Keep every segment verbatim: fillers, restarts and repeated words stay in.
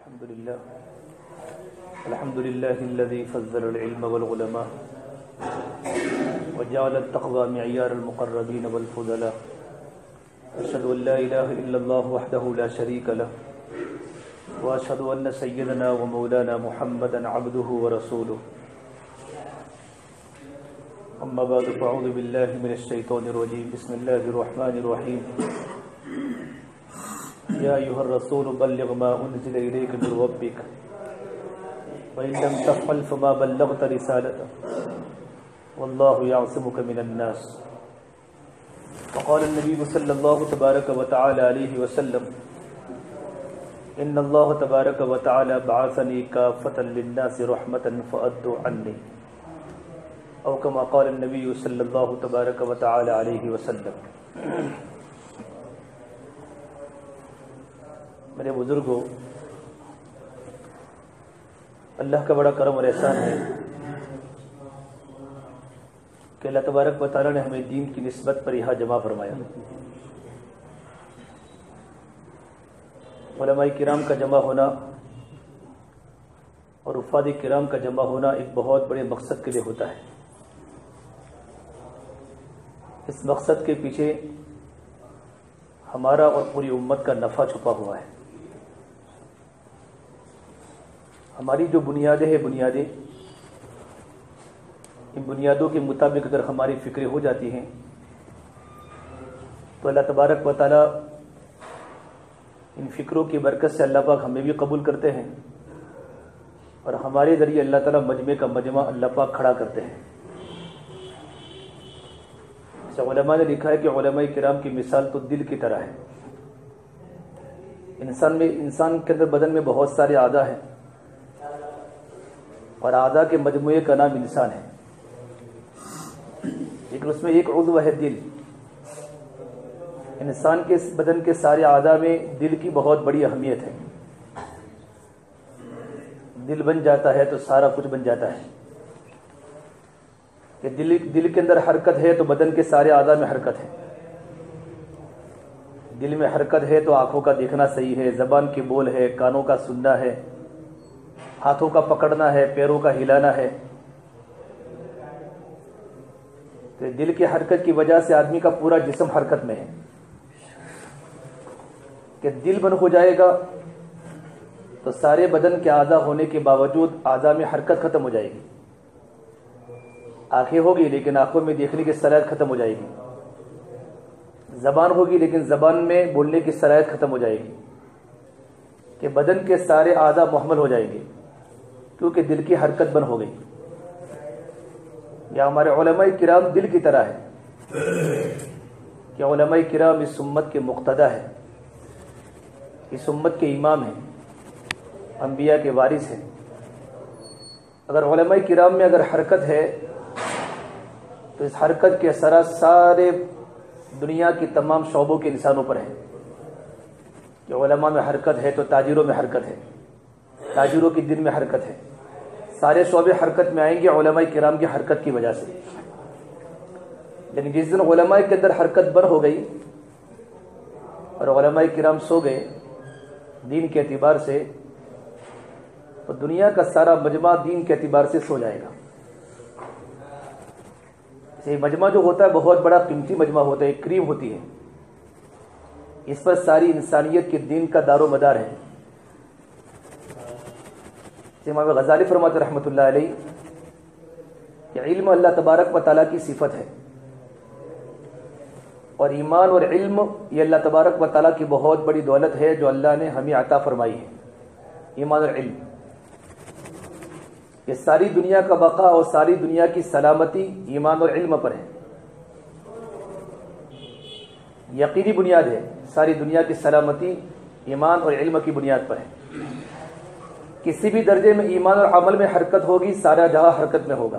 الحمد لله الحمد لله الذي فضل العلم والعلماء وجعل التقوى معيار المقربين والفضلاء. أشهد أن لا إله إلا الله وحده لا شريك له وأشهد أن سيدنا ومولانا محمدا عبده ورسوله. أما بعد فأعوذ بالله من الشيطان الرجيم. بسم الله الرحمن الرحيم. يا أيها الرسول بلغ ما أنزل إليك من ربك وإن لم تفعل فما بلغت رسالته والله يعصمك من الناس. وقال النبي صلى الله تبارك وتعالى عليه وسلم إن الله تبارك وتعالى بعثني كافة للناس رحمة فأدوا عني، أو كما قال النبي صلى الله تبارك وتعالى عليه وسلم. میرے بزرگوں، اللہ کا بڑا کرم اور احسان ہے کہ اللہ تبارک و تعالیٰ نے ہمیں دین کی نسبت پر یہاں جمع فرمایا. علماء کرام کا جمع ہونا اور وفاد کرام کا جمع ہونا ایک بہت بڑے مقصد کے لیے ہوتا ہے. اس مقصد کے پیچھے ہمارا اور پوری امت کا نفع چھپا ہوا ہے. ہماری جو بنیادیں ہیں بنیادیں ان بنیادوں کے مطابق اگر ہماری فکریں ہو جاتی ہیں تو اللہ تبارک و تعالیٰ ان فکروں کی برکت سے اللہ پاک ہمیں بھی قبول کرتے ہیں اور ہمارے ذریعے اللہ تعالیٰ مجمع کا مجمع اللہ پاک کھڑا کرتے ہیں. علماء نے لکھا ہے کہ علماء کرام کی مثال تو دل کی طرح ہے. انسان میں انسان کے اندر بدن میں بہت سارے اعضاء ہیں اور اعضاء کے مجموعے کا نام انسان ہے، لیکن اس میں ایک عضو ہے دل. انسان کے بدن کے سارے اعضاء میں دل کی بہت بڑی اہمیت ہے. دل بن جاتا ہے تو سارا کچھ بن جاتا ہے. کہ دل دل کے اندر حرکت ہے تو بدن کے سارے اعضاء میں حرکت ہے. دل میں حرکت ہے تو آنکھوں کا دیکھنا صحیح ہے، زبان کی بول ہے، کانوں کا سننا ہے، ہاتھوں کا پکڑنا ہے، پیروں کا ہلانا ہے. تو دل کی حرکت کی وجہ سے آدمی کا پورا جسم حرکت میں ہے. کہ دل بند ہو جائے گا تو سارے بدن کے اعضاء ہونے کے باوجود اعضاء میں حرکت ختم ہو جائے گی. آنکھیں ہوگی لیکن آنکھوں میں دیکھنے کی صلاحیت ختم ہو جائے گی. زبان ہوگی لیکن زبان میں بولنے کی صلاحیت ختم ہو جائے گی. کہ بدن کے سارے اعضاء محمل ہو جائیں گے کیونکہ دل کی حرکت بند ہو گئی. یا ہمارے علماء کرام دل کی طرح ہے کہ علماء کرام اس امت کے مقتدا ہے، اس امت کے امام ہیں، انبیاء کے وارث ہیں. اگر علماء کرام میں اگر حرکت ہے تو اس حرکت کے اثرات سارے دنیا کی تمام شعبوں کے انسانوں پر ہیں. کہ علماء میں حرکت ہے تو تاجروں میں حرکت ہے، تاجروں کی دل میں حرکت ہے. سارے شعبے حرکت میں آئیں گے علماء کرام کی حرکت کی وجہ سے. لیکن جس دن علماء کے اندر حرکت بند ہو گئی اور علماء کرام سو گئے دین کے اعتبار سے تو دنیا کا سارا مجمع دین کے اعتبار سے سو جائے گا. یہ مجمع جو ہوتا ہے بہت بڑا قیمتی مجمع ہوتا ہے، ایک کریم ہوتی ہے. اس پر ساری انسانیت کے دین کا دار و مدار ہے. امام غزالی فرماتے رحمۃ اللہ علیہ کہ علم اللہ تبارک و تعالیٰ کی صفت ہے اور ایمان اور علم یہ اللہ تبارک و تعالیٰ کی بہت بڑی دولت ہے جو اللہ نے ہمیں عطا فرمائی ہے. ایمان اور علم یہ ساری دنیا کا بقا اور ساری دنیا کی سلامتی ایمان اور علم پر ہے. یقینی بنیاد ہے. ساری دنیا کی سلامتی ایمان اور علم کی بنیاد پر ہے. کسی بھی درجے میں ایمان اور عمل میں حرکت ہوگی سارا جہاں حرکت میں ہوگا.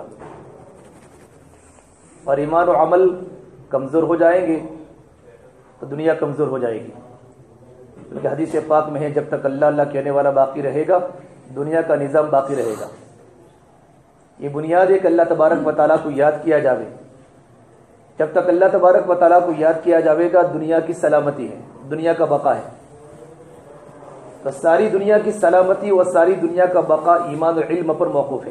اور ایمان اور عمل کمزور ہو جائیں گے تو دنیا کمزور ہو جائے گی. کیونکہ حدیث پاک میں ہے جب تک اللہ اللہ کہنے والا باقی رہے گا دنیا کا نظام باقی رہے گا. یہ بنیاد ہے کہ اللہ تبارک و تعالیٰ کو یاد کیا جاوے. جب تک اللہ تبارک و تعالیٰ کو یاد کیا جاوے گا دنیا کی سلامتی ہے، دنیا کا بقا ہے. تو ساری دنیا کی سلامتی اور ساری دنیا کا بقا ایمان و علم پر موقوف ہے۔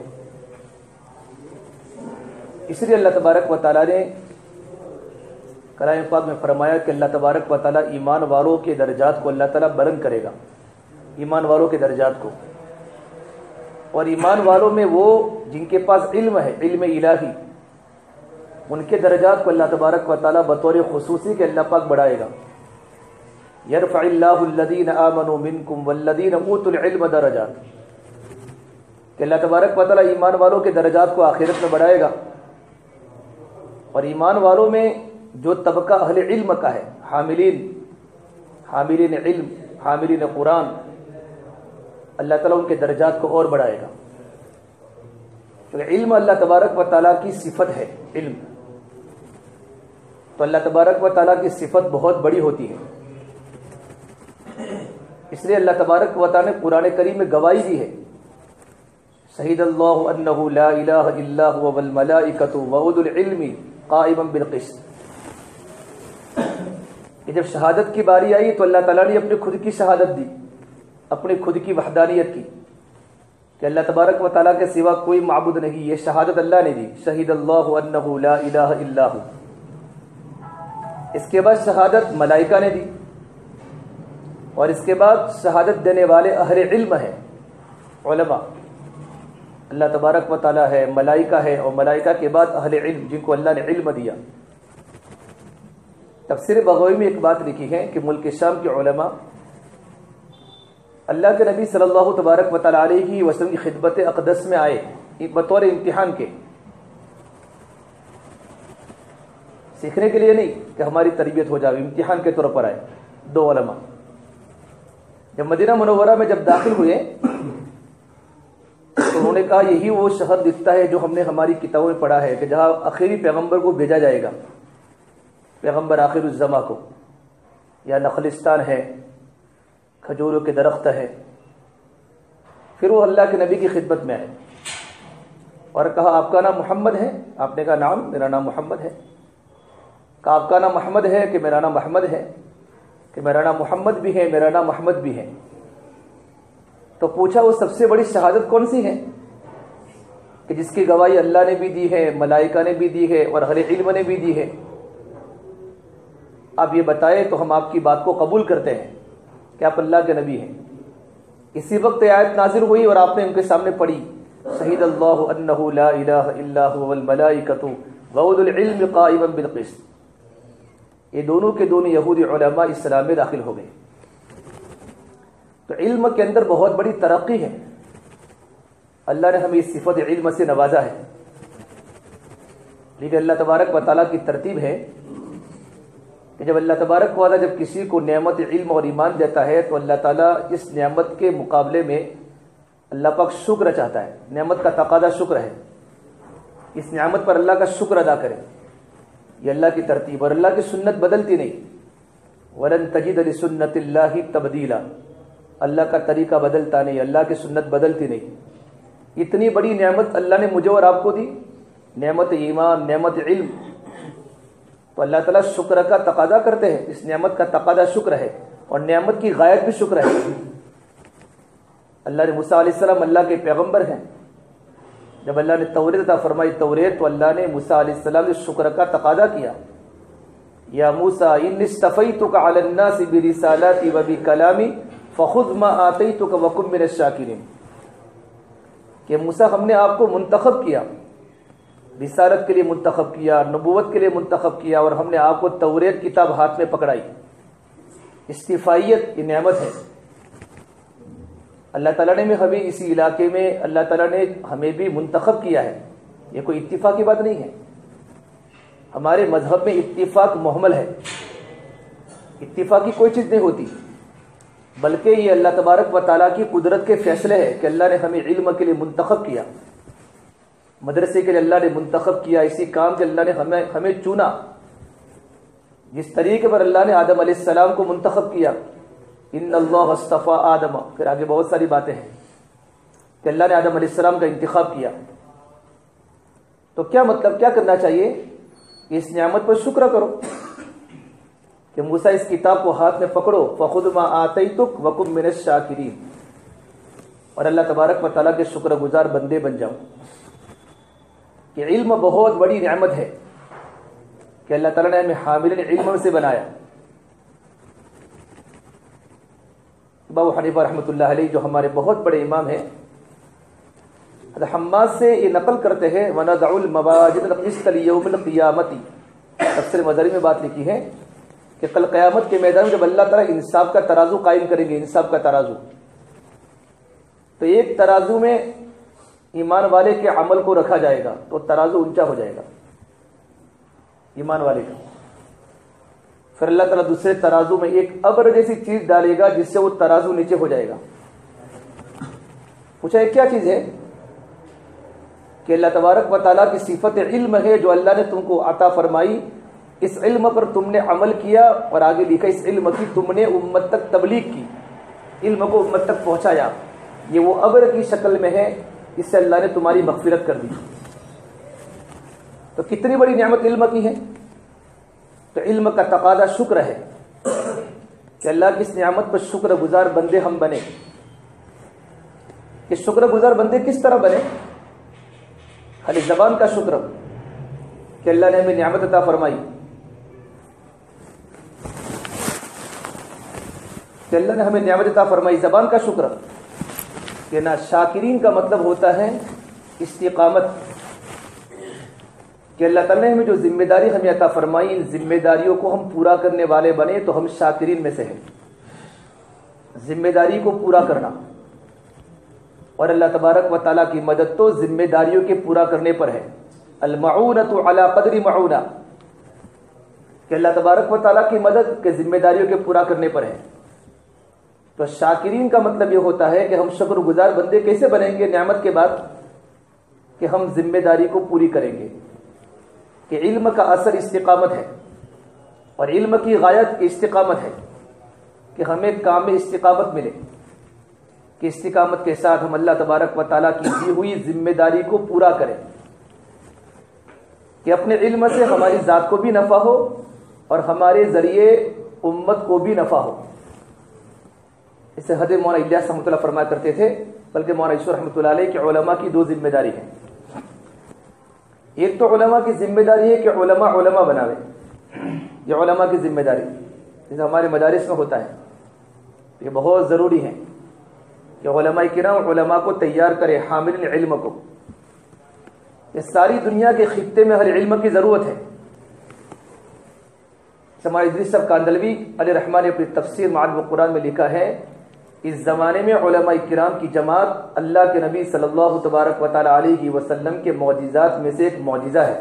اس لیے اللہ تبارک و تعالیٰ نے کلام پاک میں فرمایا کہ اللہ تبارک و تعالیٰ ایمان والوں کے درجات کو اللہ تعالیٰ بلند کرے گا، ایمان والوں کے درجات کو۔ اور ایمان والوں میں وہ جن کے پاس علم ہے، علم الہی، ان کے درجات کو اللہ تبارک و تعالیٰ بطور خصوصی کے اللہ پاک بڑھائے گا۔ یرفع اللہ الذین آمنوا منکم والذین اوتوا العلم درجات، کہ اللہ تبارک و تعالیٰ ایمان والوں کے درجات کو آخرت میں بڑھائے گا۔ اور ایمان والوں میں جو طبقہ اہل علم کا ہے، حاملین حاملین علم، حاملین قرآن، اللہ تعالیٰ ان کے درجات کو اور بڑھائے گا، کیونکہ علم اللہ تبارک و تعالیٰ کی صفت ہے۔ علم تو اللہ تبارک و تعالیٰ کی صفت بہت بڑی ہوتی ہے، اس لیے اللہ تبارک و تعالیٰ نے قرآن کریم میں گواہی دی ہے، شہید اللہ انہ لا الہ الا هو والملائکۃ واولو العلم قائما بالقسط۔ کہ جب شہادت کی باری آئی تو اللہ تعالیٰ نے اپنی خود کی شہادت دی، اپنی خود کی وحدانیت کی، کہ اللہ تبارک و تعالیٰ کے سوا کوئی معبود نہیں، یہ شہادت اللہ نے دی، شہید اللہ انہ لا الہ الا ہو۔ اس کے بعد شہادت ملائکہ نے دی، اور اس کے بعد شہادت دینے والے اہل علم ہیں، علماء، اللہ تبارک و تعالیٰ ہے، ملائکہ ہے، اور ملائکہ کے بعد اہل علم جن کو اللہ نے علم دیا۔ تفسیر بغوی میں ایک بات لکھی ہے کہ ملک شام کے علماء اللہ کے نبی صلی اللہ تبارک و تعالیٰ علیہ وسلم کی خدمت اقدس میں آئے بطور امتحان کے، سیکھنے کے لیے نہیں کہ ہماری تربیت ہو جائے، امتحان کے طور پر آئے دو علماء۔ جب مدینہ منورہ میں جب داخل ہوئے تو انہوں نے کہا یہی وہ شہر دکھتا ہے جو ہم نے ہماری کتابوں میں پڑھا ہے کہ جہاں آخری پیغمبر کو بھیجا جائے گا، پیغمبر آخر الزماں کو، یا نخلستان ہے، کھجوروں کے درخت ہے۔ پھر وہ اللہ کے نبی کی خدمت میں آئے اور کہا آپ کا نام محمد ہے؟ آپ نے کہا نام، میرا نام محمد ہے۔ کہا آپ کا نام محمد ہے؟ کہ میرا نام محمد ہے۔ کہ میرا نام محمد بھی ہے، میرا نام محمد بھی ہے۔ تو پوچھا وہ سب سے بڑی شہادت کون سی ہے؟ کہ جس کی گواہی اللہ نے بھی دی ہے، ملائکہ نے بھی دی ہے، اور اہل علم نے بھی دی ہے۔ آپ یہ بتائیں تو ہم آپ کی بات کو قبول کرتے ہیں کہ آپ اللہ کے نبی ہیں۔ اسی وقت آیت نازل ہوئی اور آپ نے ان کے سامنے پڑھی، شہید اللہ انہ لا الہ الا هو والملائکۃ واولو العلم قائما بالقسط۔ یہ دونوں کے دونوں یہودی علماء اسلام میں داخل ہو گئے۔ تو علم کے اندر بہت بڑی ترقی ہے، اللہ نے ہمیں اس صفت علم سے نوازا ہے۔ لیکن اللہ تبارک و تعالیٰ کی ترتیب ہے کہ جب اللہ تبارک و تعالیٰ جب کسی کو نعمت علم اور ایمان دیتا ہے تو اللہ تعالیٰ اس نعمت کے مقابلے میں اللہ پاک شکر چاہتا ہے، نعمت کا تقاضا شکر ہے، اس نعمت پر اللہ کا شکر ادا کرے۔ یہ اللہ کی ترتیب، اور اللہ کی سنت بدلتی نہیں، وَلَن تَجِدَ لِسُنَّتِ اللَّهِ تَبْدِيلًا، اللہ کا طریقہ بدلتا نہیں، اللہ کی سنت بدلتی نہیں۔ اتنی بڑی نعمت اللہ نے مجھے اور آپ کو دی، نعمت ایمان، نعمت علم، تو اللہ تعالیٰ شکر کا تقاضا کرتے ہیں، اس نعمت کا تقاضا شکر ہے، اور نعمت کی غایت بھی شکر ہے۔ اللہ نے موسیٰ علیہ السلام اللہ کے پیغمبر ہیں، جب اللہ نے توریت عطا فرمائی توریت، تو اللہ نے موسیٰ علیہ السلام سے شکر کا تقاضا کیا، یا موسیٰ انی اصطفیتک علی الناس برسالاتی وبکلامی فخذ ما آتیتک وکن من الشاکرین، کہ موسیٰ ہم نے آپ کو منتخب کیا، رسالت کے لیے منتخب کیا، نبوت کے لیے منتخب کیا، اور ہم نے آپ کو توریت کتاب ہاتھ میں پکڑائی۔ استفائیت یہ نعمت ہے، اللہ تعالیٰ نے ہمیں اسی علاقے میں اللہ تعالیٰ نے ہمیں بھی منتخب کیا ہے، یہ کوئی اتفاق کی بات نہیں ہے۔ ہمارے مذہب میں اتفاق محمل ہے، اتفاق کی کوئی چیز نہیں ہوتی، بلکہ یہ اللہ تبارک و تعالیٰ کی قدرت کے فیصلے ہے کہ اللہ نے ہمیں علم کے لیے منتخب کیا، مدرسے کے لیے اللہ نے منتخب کیا، اسی کام کے اللہ نے ہمیں ہمیں چنا، جس طریقے پر اللہ نے آدم علیہ السلام کو منتخب کیا، ان اللہ اصطفیٰ آدم، پھر آگے بہت ساری باتیں ہیں کہ اللہ نے آدم علیہ السلام کا انتخاب کیا۔ تو کیا مطلب، کیا کرنا چاہیے؟ اس نعمت پر شکر کرو، کہ موسیٰ اس کتاب کو ہاتھ میں پکڑو فخذ ما آتیتک وکن من الشاکرین، اور اللہ تبارک و تعالیٰ کے شکر گزار بندے بن جاؤ. کہ علم بہت بڑی نعمت ہے کہ اللہ تعالیٰ نے ہمیں حامل علم سے بنایا. ابو حنیفہ رحمۃ اللہ علیہ جو ہمارے بہت بڑے امام ہیں، حماد سے یہ نقل کرتے ہیں وَنَضَعُ الْمَوَازِينَ الْقِسْطَ لِيَوْمِ الْقِيَامَةِ، تفسیر مداری میں بات لکھی ہے کہ کل قیامت کے میدان میں جب اللہ تعالیٰ انصاف کا ترازو قائم کریں گے، انصاف کا ترازو، تو ایک ترازو میں ایمان والے کے عمل کو رکھا جائے گا تو ترازو اونچا ہو جائے گا ایمان والے کا. پھر اللہ تعالیٰ دوسرے ترازو میں ایک ابر جیسی چیز ڈالے گا جس سے وہ ترازو نیچے ہو جائے گا. پوچھا یہ کیا چیز ہے؟ کہ اللہ تبارک و تعالیٰ کی صفت علم ہے جو اللہ نے تم کو عطا فرمائی، اس علم پر تم نے عمل کیا، اور آگے لکھا اس علم کی تم نے امت تک تبلیغ کی، علم کو امت تک پہنچایا. یہ وہ ابر کی شکل میں ہے، اس سے اللہ نے تمہاری مغفرت کر دی. تو کتنی بڑی نعمت علم کی ہے. تو علم کا تقاضا شکر ہے کہ اللہ کی اس نعمت پر شکر گزار بندے ہم بنے. کہ شکر گزار بندے کس طرح بنے؟ خالی زبان کا شکر کہ اللہ نے ہمیں نعمت عطا فرمائی، کہ اللہ نے ہمیں نعمت عطا فرمائی، زبان کا شکر. کہ نہ شاکرین کا مطلب ہوتا ہے استقامت، کہ اللہ تعالیٰ نے ہمیں جو ذمہ داری ہمیں عطا فرمائی، ان ذمہ داریوں کو ہم پورا کرنے والے بنے تو ہم شاکرین میں سے ہیں. ذمہ داری کو پورا کرنا، اور اللہ تبارک و تعالیٰ کی مدد تو ذمہ داریوں کے پورا کرنے پر ہے. المعونۃ علی قدر معونہ، کہ اللہ تبارک و تعالیٰ کی مدد کے ذمہ داریوں کے پورا کرنے پر ہے. تو شاکرین کا مطلب یہ ہوتا ہے کہ ہم شکر گزار بندے کیسے بنیں گے نعمت کے بعد؟ کہ ہم ذمہ داری کو پوری کریں گے. کہ علم کا اثر استقامت ہے، اور علم کی غایت استقامت ہے کہ ہمیں کام میں استقامت ملے، کہ استقامت کے ساتھ ہم اللہ تبارک و تعالیٰ کی دی ہوئی ذمہ داری کو پورا کریں، کہ اپنے علم سے ہماری ذات کو بھی نفع ہو اور ہمارے ذریعے امت کو بھی نفع ہو. اس سے حضرت مولانا الیاس رحمۃ اللہ فرمایا کرتے تھے، بلکہ مولانا ایشور رحمۃ اللہ علیہ کہ علماء کی دو ذمہ داری ہے. ایک تو علماء کی ذمہ داری ہے کہ علماء علماء بناوے، یہ علماء کی ذمہ داری جیسے ہمارے مدارس میں ہوتا ہے. یہ بہت ضروری ہے کہ علماء کرام علماء کو تیار کرے، حامل علم کو. یہ ساری دنیا کے خطے میں ہر علم کی ضرورت ہے. ہمارے ادریس صاحب کاندلوی علیہ رحمٰن نے اپنی تفسیر معالم القرآن میں لکھا ہے، اس زمانے میں علماء کرام کی جماعت اللہ کے نبی صلی اللہ تبارک و تعالی علیہ وسلم کے معجزات میں سے ایک معجزہ ہے.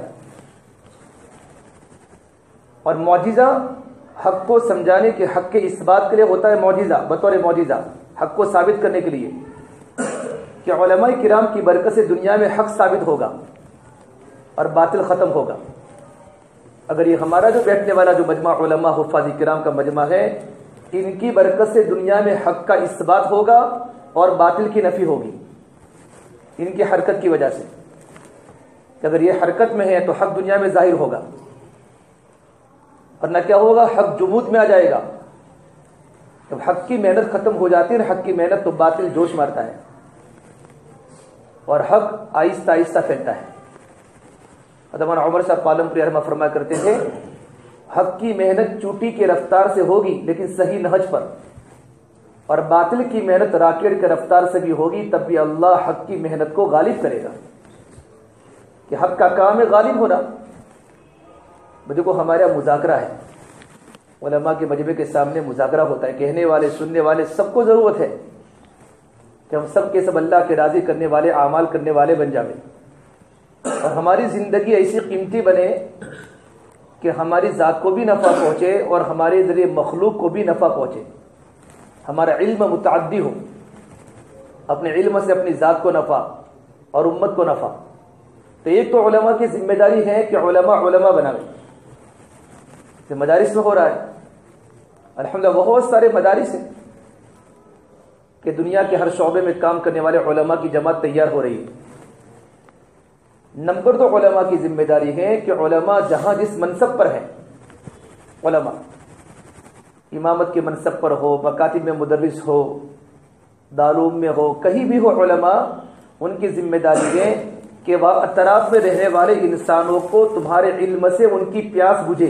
اور معجزہ حق کو سمجھانے کے، حق کے اس بات کے لیے ہوتا ہے معجزہ، بطور معجزہ حق کو ثابت کرنے کے لیے کہ علماء کرام کی برکت سے دنیا میں حق ثابت ہوگا اور باطل ختم ہوگا. اگر یہ ہمارا جو بیٹھنے والا جو مجمع علماء حفاظ کرام کا مجمع ہے، ان کی برکت سے دنیا میں حق کا اثبات ہوگا اور باطل کی نفی ہوگی، ان کی حرکت کی وجہ سے. کہ اگر یہ حرکت میں ہے تو حق دنیا میں ظاہر ہوگا، اور نہ کیا ہوگا، حق جمود میں آ جائے گا. جب حق کی محنت ختم ہو جاتی ہے نا، حق کی محنت، تو باطل جوش مارتا ہے اور حق آہستہ آہستہ پھیلتا ہے. حضرت عمر صاحب پالم پور رحمہ فرمایا کرتے تھے، حق کی محنت چوٹی کے رفتار سے ہوگی لیکن صحیح نہج پر، اور باطل کی محنت راکٹ کے رفتار سے بھی ہوگی، تب بھی اللہ حق کی محنت کو غالب کرے گا. کہ حق کا کام ہے غالب ہونا. دیکھو ہمارا مذاکرہ ہے، علماء کے مجمع کے سامنے مذاکرہ ہوتا ہے، کہنے والے سننے والے سب کو ضرورت ہے کہ ہم سب کے سب اللہ کے راضی کرنے والے اعمال کرنے والے بن جائیں، اور ہماری زندگی ایسی قیمتی بنے کہ ہماری ذات کو بھی نفع پہنچے اور ہمارے ذریعے مخلوق کو بھی نفع پہنچے. ہمارا علم متعدی ہو، اپنے علم سے اپنی ذات کو نفع اور امت کو نفع. تو ایک تو علماء کی ذمہ داری ہے کہ علماء علماء بنائے. مدارس میں ہو رہا ہے الحمدللہ، بہت سارے مدارس ہیں کہ دنیا کے ہر شعبے میں کام کرنے والے علماء کی جماعت تیار ہو رہی ہے. نمبر دو علماء کی ذمہ داری ہے کہ علماء جہاں جس منصب پر ہیں، علماء امامت کے منصب پر ہو، مکاتب میں مدرس ہو، دارالعلوم میں ہو، کہیں بھی ہو علماء، ان کی ذمہ داری ہے کہ وہ اطراف میں رہنے والے انسانوں کو تمہارے علم سے ان کی پیاس بجھے.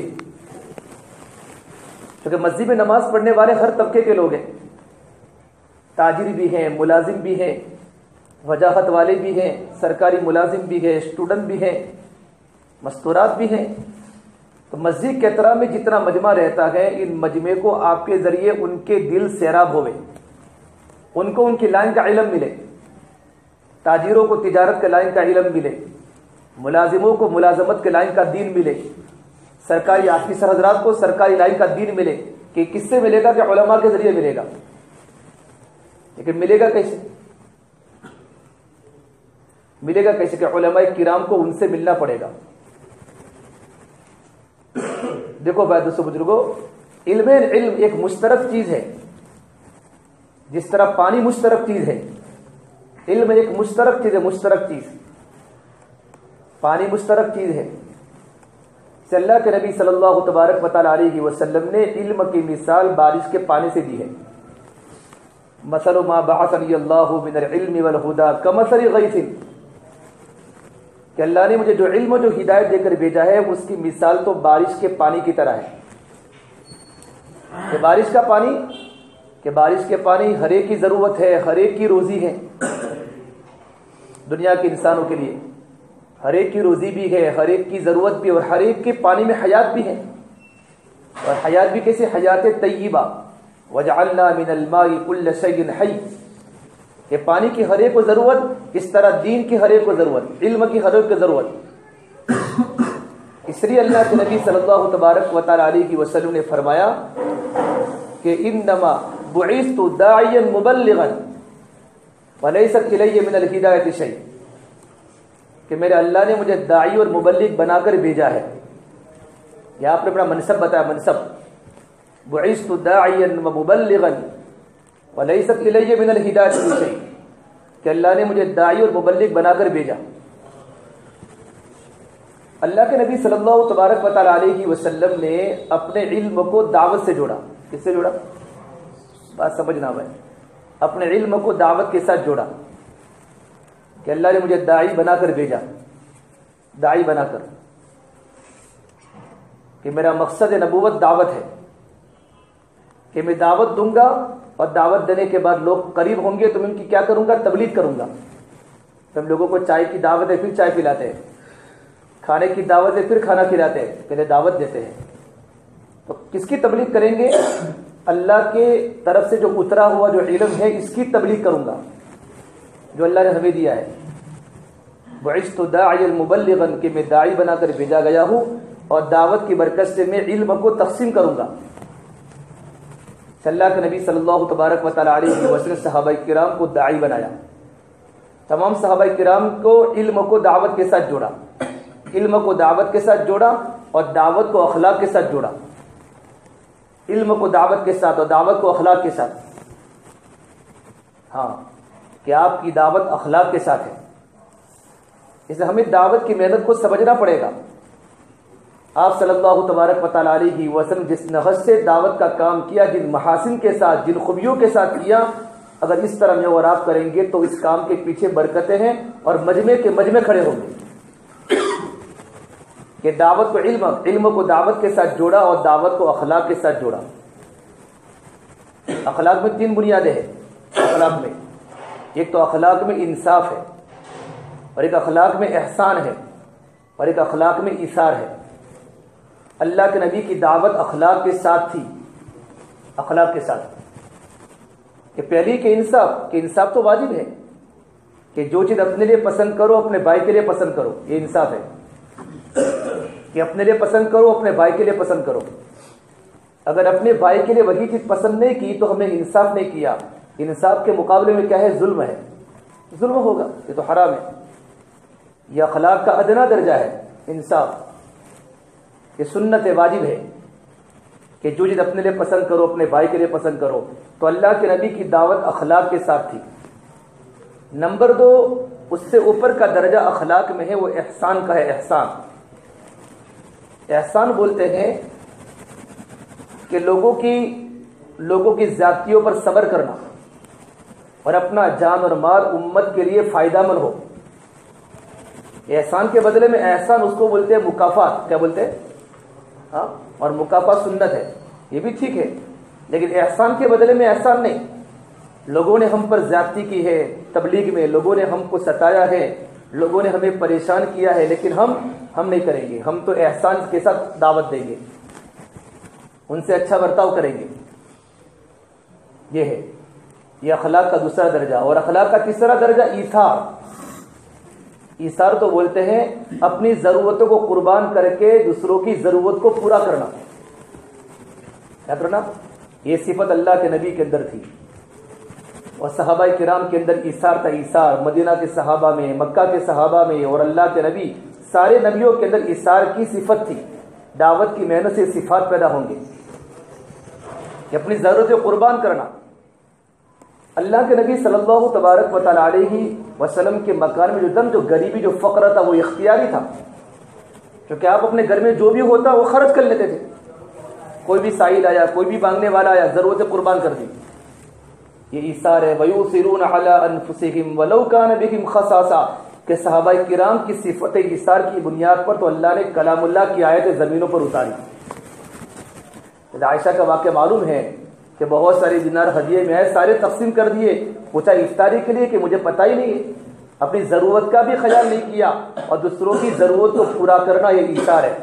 کیونکہ مسجد میں نماز پڑھنے والے ہر طبقے کے لوگ ہیں، تاجر بھی ہیں، ملازم بھی ہیں، وجاہت والے بھی ہیں، سرکاری ملازم بھی ہیں، اسٹوڈنٹ بھی ہیں، مستورات بھی ہیں. تو مسجد کے اطراف میں جتنا مجمع رہتا ہے، ان مجمع کو آپ کے ذریعے ان کے دل سیراب ہوئے، ان کو ان کی لائن کا علم ملے، تاجروں کو تجارت کے لائن کا علم ملے، ملازموں کو ملازمت کے لائن کا دین ملے، سرکاری آفیسر حضرات کو سرکاری لائن کا دین ملے. کہ کس سے ملے گا؟ کہ علماء کے ذریعے ملے گا. لیکن ملے گا کیسے؟ ملے گا کیسے کہ علماء کرام کو ان سے ملنا پڑے گا. دیکھو بھائی دوستو بزرگوں، علم علم ایک مشترک چیز ہے. جس طرح پانی مشترک چیز ہے، علم ایک مشترک چیز ہے. مشترک چیز پانی مشترک چیز ہے. سے اللہ کے نبی صلی اللہ تبارک و تعالی علیہ وسلم نے علم کی مثال بارش کے پانی سے دی ہے. مثل ما بعثنی اللہ من العلم والہدی کمثل غیث، کہ اللہ نے مجھے جو علم و جو ہدایت دے کر بھیجا ہے اس کی مثال تو بارش کے پانی کی طرح ہے. کہ بارش کا پانی کہ بارش کے پانی ہر ایک کی ضرورت ہے، ہر ایک کی روزی ہے. دنیا کے انسانوں کے لیے ہر ایک کی روزی بھی ہے، ہر ایک کی ضرورت بھی، اور ہر ایک کے پانی میں حیات بھی ہے. اور حیات بھی کیسے؟ حیات طیبہ. وجعلنا من الماء كل شيء حي، کہ پانی کی ہر ایک کو ضرورت، اس طرح دین کی ہر ایک کو ضرورت، علم کی ہر ایک کو ضرورت. اس لیے اللہ کے نبی صلی اللہ تبارک و تعالی علیہ وسلم نے فرمایا کہ انما بعثت داعیا مبلغا وليس الی من الہدایۃ شیء، کہ میرے اللہ نے مجھے داعی اور مبلغ بنا کر بھیجا ہے. یہاں پر اپنا منصب بتایا، منصب بعثت داعیا ومبلغا وليس الی من الہدایۃ شیء، کہ اللہ نے مجھے داعی اور مبلغ بنا کر بھیجا. اللہ کے نبی صلی اللہ تبارک و تعالی علیہ وسلم نے اپنے علم کو دعوت سے جوڑا. کس سے جوڑا؟ بات سمجھنا بھائی. اپنے علم کو دعوت کے ساتھ جوڑا کہ اللہ نے مجھے داعی بنا کر بھیجا. داعی بنا کر کہ میرا مقصد نبوت دعوت ہے، کہ میں دعوت دوں گا اور دعوت دینے کے بعد لوگ قریب ہوں گے تو میں ان کی کیا کروں گا؟ تبلیغ کروں گا. ہم لوگوں کو چائے کی دعوت ہے پھر چائے پلاتے ہیں، کھانے کی دعوت ہے پھر کھانا کھلاتے ہیں، پہلے دعوت دیتے ہیں. تو کس کی تبلیغ کریں گے؟ اللہ کے طرف سے جو اترا ہوا جو علم ہے اس کی تبلیغ کروں گا جو اللہ نے ہمیں دیا ہے. بعثت داعیا مبلغا، کہ میں داعی بنا کر بھیجا گیا ہوں اور دعوت کی برکت سے میں علم کو تقسیم کروں گا. اللہ کے نبی صلی اللہ تبارک و تعالی علیہ وسلم صحابہ کرام کو داعی بنایا. تمام صحابہ کرام کو علم کو دعوت کے ساتھ جوڑا، علم کو دعوت کے ساتھ جوڑا اور دعوت کو اخلاق کے ساتھ جوڑا. علم کو دعوت کے ساتھ اور دعوت کو اخلاق کے ساتھ. ہاں، کہ آپ کی دعوت اخلاق کے ساتھ ہے. اس لیے ہمیں دعوت کی محنت کو سمجھنا پڑے گا. آپ صلی اللہ تبارک و تعالی علیہ وسلم جس نہج سے دعوت کا کام کیا، جن محاسن کے ساتھ، جن خوبیوں کے ساتھ کیا، اگر اس طرح میں اور آپ کریں گے تو اس کام کے پیچھے برکتیں ہیں اور مجمع کے مجمع کھڑے ہوں گے. کہ دعوت کو علم علم کو دعوت کے ساتھ جوڑا اور دعوت کو اخلاق کے ساتھ جوڑا. اخلاق میں تین بنیادیں ہیں. اخلاق میں ایک تو اخلاق میں انصاف ہے، اور ایک اخلاق میں احسان ہے، اور ایک اخلاق میں ایثار ہے. اللہ کے نبی کی دعوت اخلاق کے ساتھ تھی. اخلاق کے ساتھ کہ پہلی کہ انصاف کہ انصاف تو واجب ہے، کہ جو چیز اپنے لیے پسند کرو اپنے بھائی کے لیے پسند کرو، یہ انصاف ہے. کہ اپنے لیے پسند کرو اپنے بھائی کے لیے پسند کرو. اگر اپنے بھائی کے لیے وہی چیز پسند نہیں کی تو ہم نے انصاف نہیں کیا. انصاف کے مقابلے میں کیا ہے؟ ظلم ہے. ظلم ہوگا، یہ تو حرام ہے. یہ اخلاق کا ادنا درجہ ہے انصاف. یہ سنت واجب ہے کہ جو چیز اپنے لیے پسند کرو اپنے بھائی کے لیے پسند کرو. تو اللہ کے نبی کی دعوت اخلاق کے ساتھ تھی. نمبر دو، اس سے اوپر کا درجہ اخلاق میں ہے، وہ احسان کا ہے. احسان احسان بولتے ہیں کہ لوگوں کی لوگوں کی زیادتیوں پر صبر کرنا اور اپنا جان اور مال امت کے لیے فائدہ مند ہو. احسان کے بدلے میں احسان اس کو بولتے ہیں مکافات. کیا بولتے ہیں؟ ہاں. اور مکافات سنت ہے، یہ بھی ٹھیک ہے، لیکن احسان کے بدلے میں احسان نہیں. لوگوں نے ہم پر زیادتی کی ہے، تبلیغ میں لوگوں نے ہم کو ستایا ہے، لوگوں نے ہمیں پریشان کیا ہے، لیکن ہم ہم نہیں کریں گے. ہم تو احسان کے ساتھ دعوت دیں گے، ان سے اچھا برتاؤ کریں گے. یہ ہے یہ اخلاق کا دوسرا درجہ. اور اخلاق کا تیسرا درجہ ایثار. ایثار تو بولتے ہیں اپنی ضرورتوں کو قربان کر کے دوسروں کی ضرورت کو پورا کرنا. کیا کرنا؟ یہ صفت اللہ کے نبی کے اندر تھی اور صحابہ کرام کے اندر ایثار تھا. ایثار مدینہ کے صحابہ میں، مکہ کے صحابہ میں اور اللہ کے نبی سارے نبیوں کے اندر ایثار کی صفت تھی. دعوت کی محنت سے صفات پیدا ہوں گے کہ اپنی ضرورتیں قربان کرنا. اللہ کے نبی صلی اللہ تبارک و تعالی علیہ وسلم کے مکان میں جو دم جو غریبی جو فقر تھا وہ اختیاری تھا، کیونکہ آپ اپنے گھر میں جو بھی ہوتا وہ خرچ کر لیتے تھے. کوئی بھی سائل آیا، کوئی بھی مانگنے والا آیا، ضرورتیں قربان کر دی. یہ ایثار ہے. وَيُؤْثِرُونَ عَلَىٰ أَنفُسِهِمْ وَلَوْ كَانَ بِهِمْ خَصَاصَةٌ کہ صحابہ کرام کی صفت ایثار کی بنیاد پر تو اللہ نے کلام اللہ کی آیتیں زمینوں پر اتاری. عائشہ کا واقعہ معلوم ہے کہ بہت سارے دینار ہدیے میں آئے، سارے تقسیم کر دیے. پوچھا افطاری کے لیے کہ مجھے پتہ ہی نہیں ہے. اپنی ضرورت کا بھی خیال نہیں کیا اور دوسروں کی ضرورت کو پورا کرنا یہ ایثار ہے.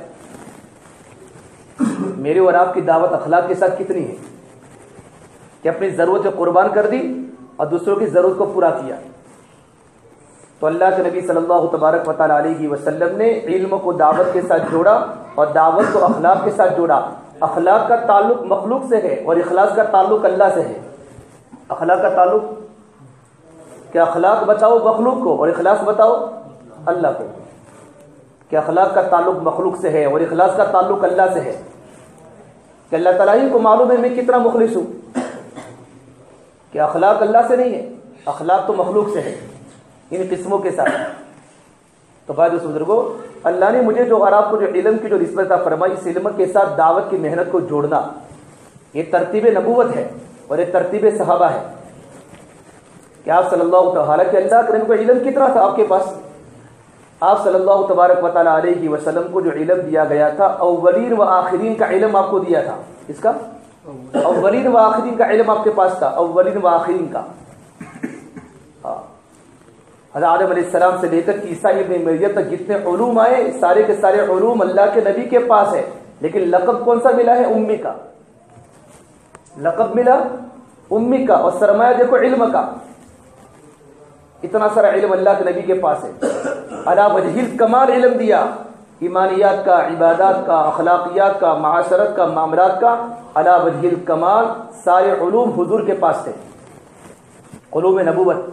میری اور آپ کی دعوت اخلاق کے ساتھ کتنی ہے کہ اپنی ضرورت قربان کر دی اور دوسروں کی ضرورت کو پورا کیا. تو اللہ کے نبی صلی اللہ تبارک و تعالی علیہ وسلم نے علم کو دعوت کے ساتھ جوڑا اور دعوت کو اخلاق کے ساتھ جوڑا. اخلاق کا تعلق مخلوق سے ہے اور اخلاص کا تعلق اللہ سے ہے. اخلاق کا تعلق کہ اخلاق بتاؤ مخلوق کو اور اخلاص بتاؤ اللہ کو. کہ اخلاق کا تعلق مخلوق سے ہے اور اخلاص کا تعلق اللہ سے ہے. کہ اللہ تعالیٰ ہی کو معلوم ہے میں کتنا مخلص ہوں. کہ اخلاق اللہ سے نہیں ہے، اخلاق تو مخلوق سے ہے ان قسموں کے ساتھ. تو بھائی دوست بزرگوں، اللہ نے مجھے جو اور آپ کو جو علم کی جو نسبت عطا فرمائی، اس علم کے ساتھ دعوت کی محنت کو جوڑنا، یہ ترتیب نبوت ہے اور یہ ترتیب صحابہ ہے. کہ آپ صلی اللہ تعالیٰ کہ اللہ کریم کو علم کتنا تھا آپ کے پاس. آپ صلی اللہ تبارک و تعالیٰ علیہ وسلم کو جو علم دیا گیا تھا، اولین و آخرین کا علم آپ کو دیا تھا. اس کا اولین و آخرین کا علم آپ کے پاس تھا، اولین و آخرین کا. حضرت آدم علیہ السلام سے لے کر عیسیٰ ابن مریم تک جتنے علوم آئے، سارے کے سارے علوم اللہ کے نبی کے پاس ہے. لیکن لقب کون سا ملا ہے؟ امی کا. لقب ملا امی کا اور سرمایہ دیکھو علم کا. اتنا سارا علم اللہ کے نبی کے پاس ہے. علی وجہ الکمال علم دیا، ایمانیات کا، عبادات کا، اخلاقیات کا، معاشرت کا، معاملات کا، علی وجہ الکمال سارے علوم حضور کے پاس تھے. علوم نبوت.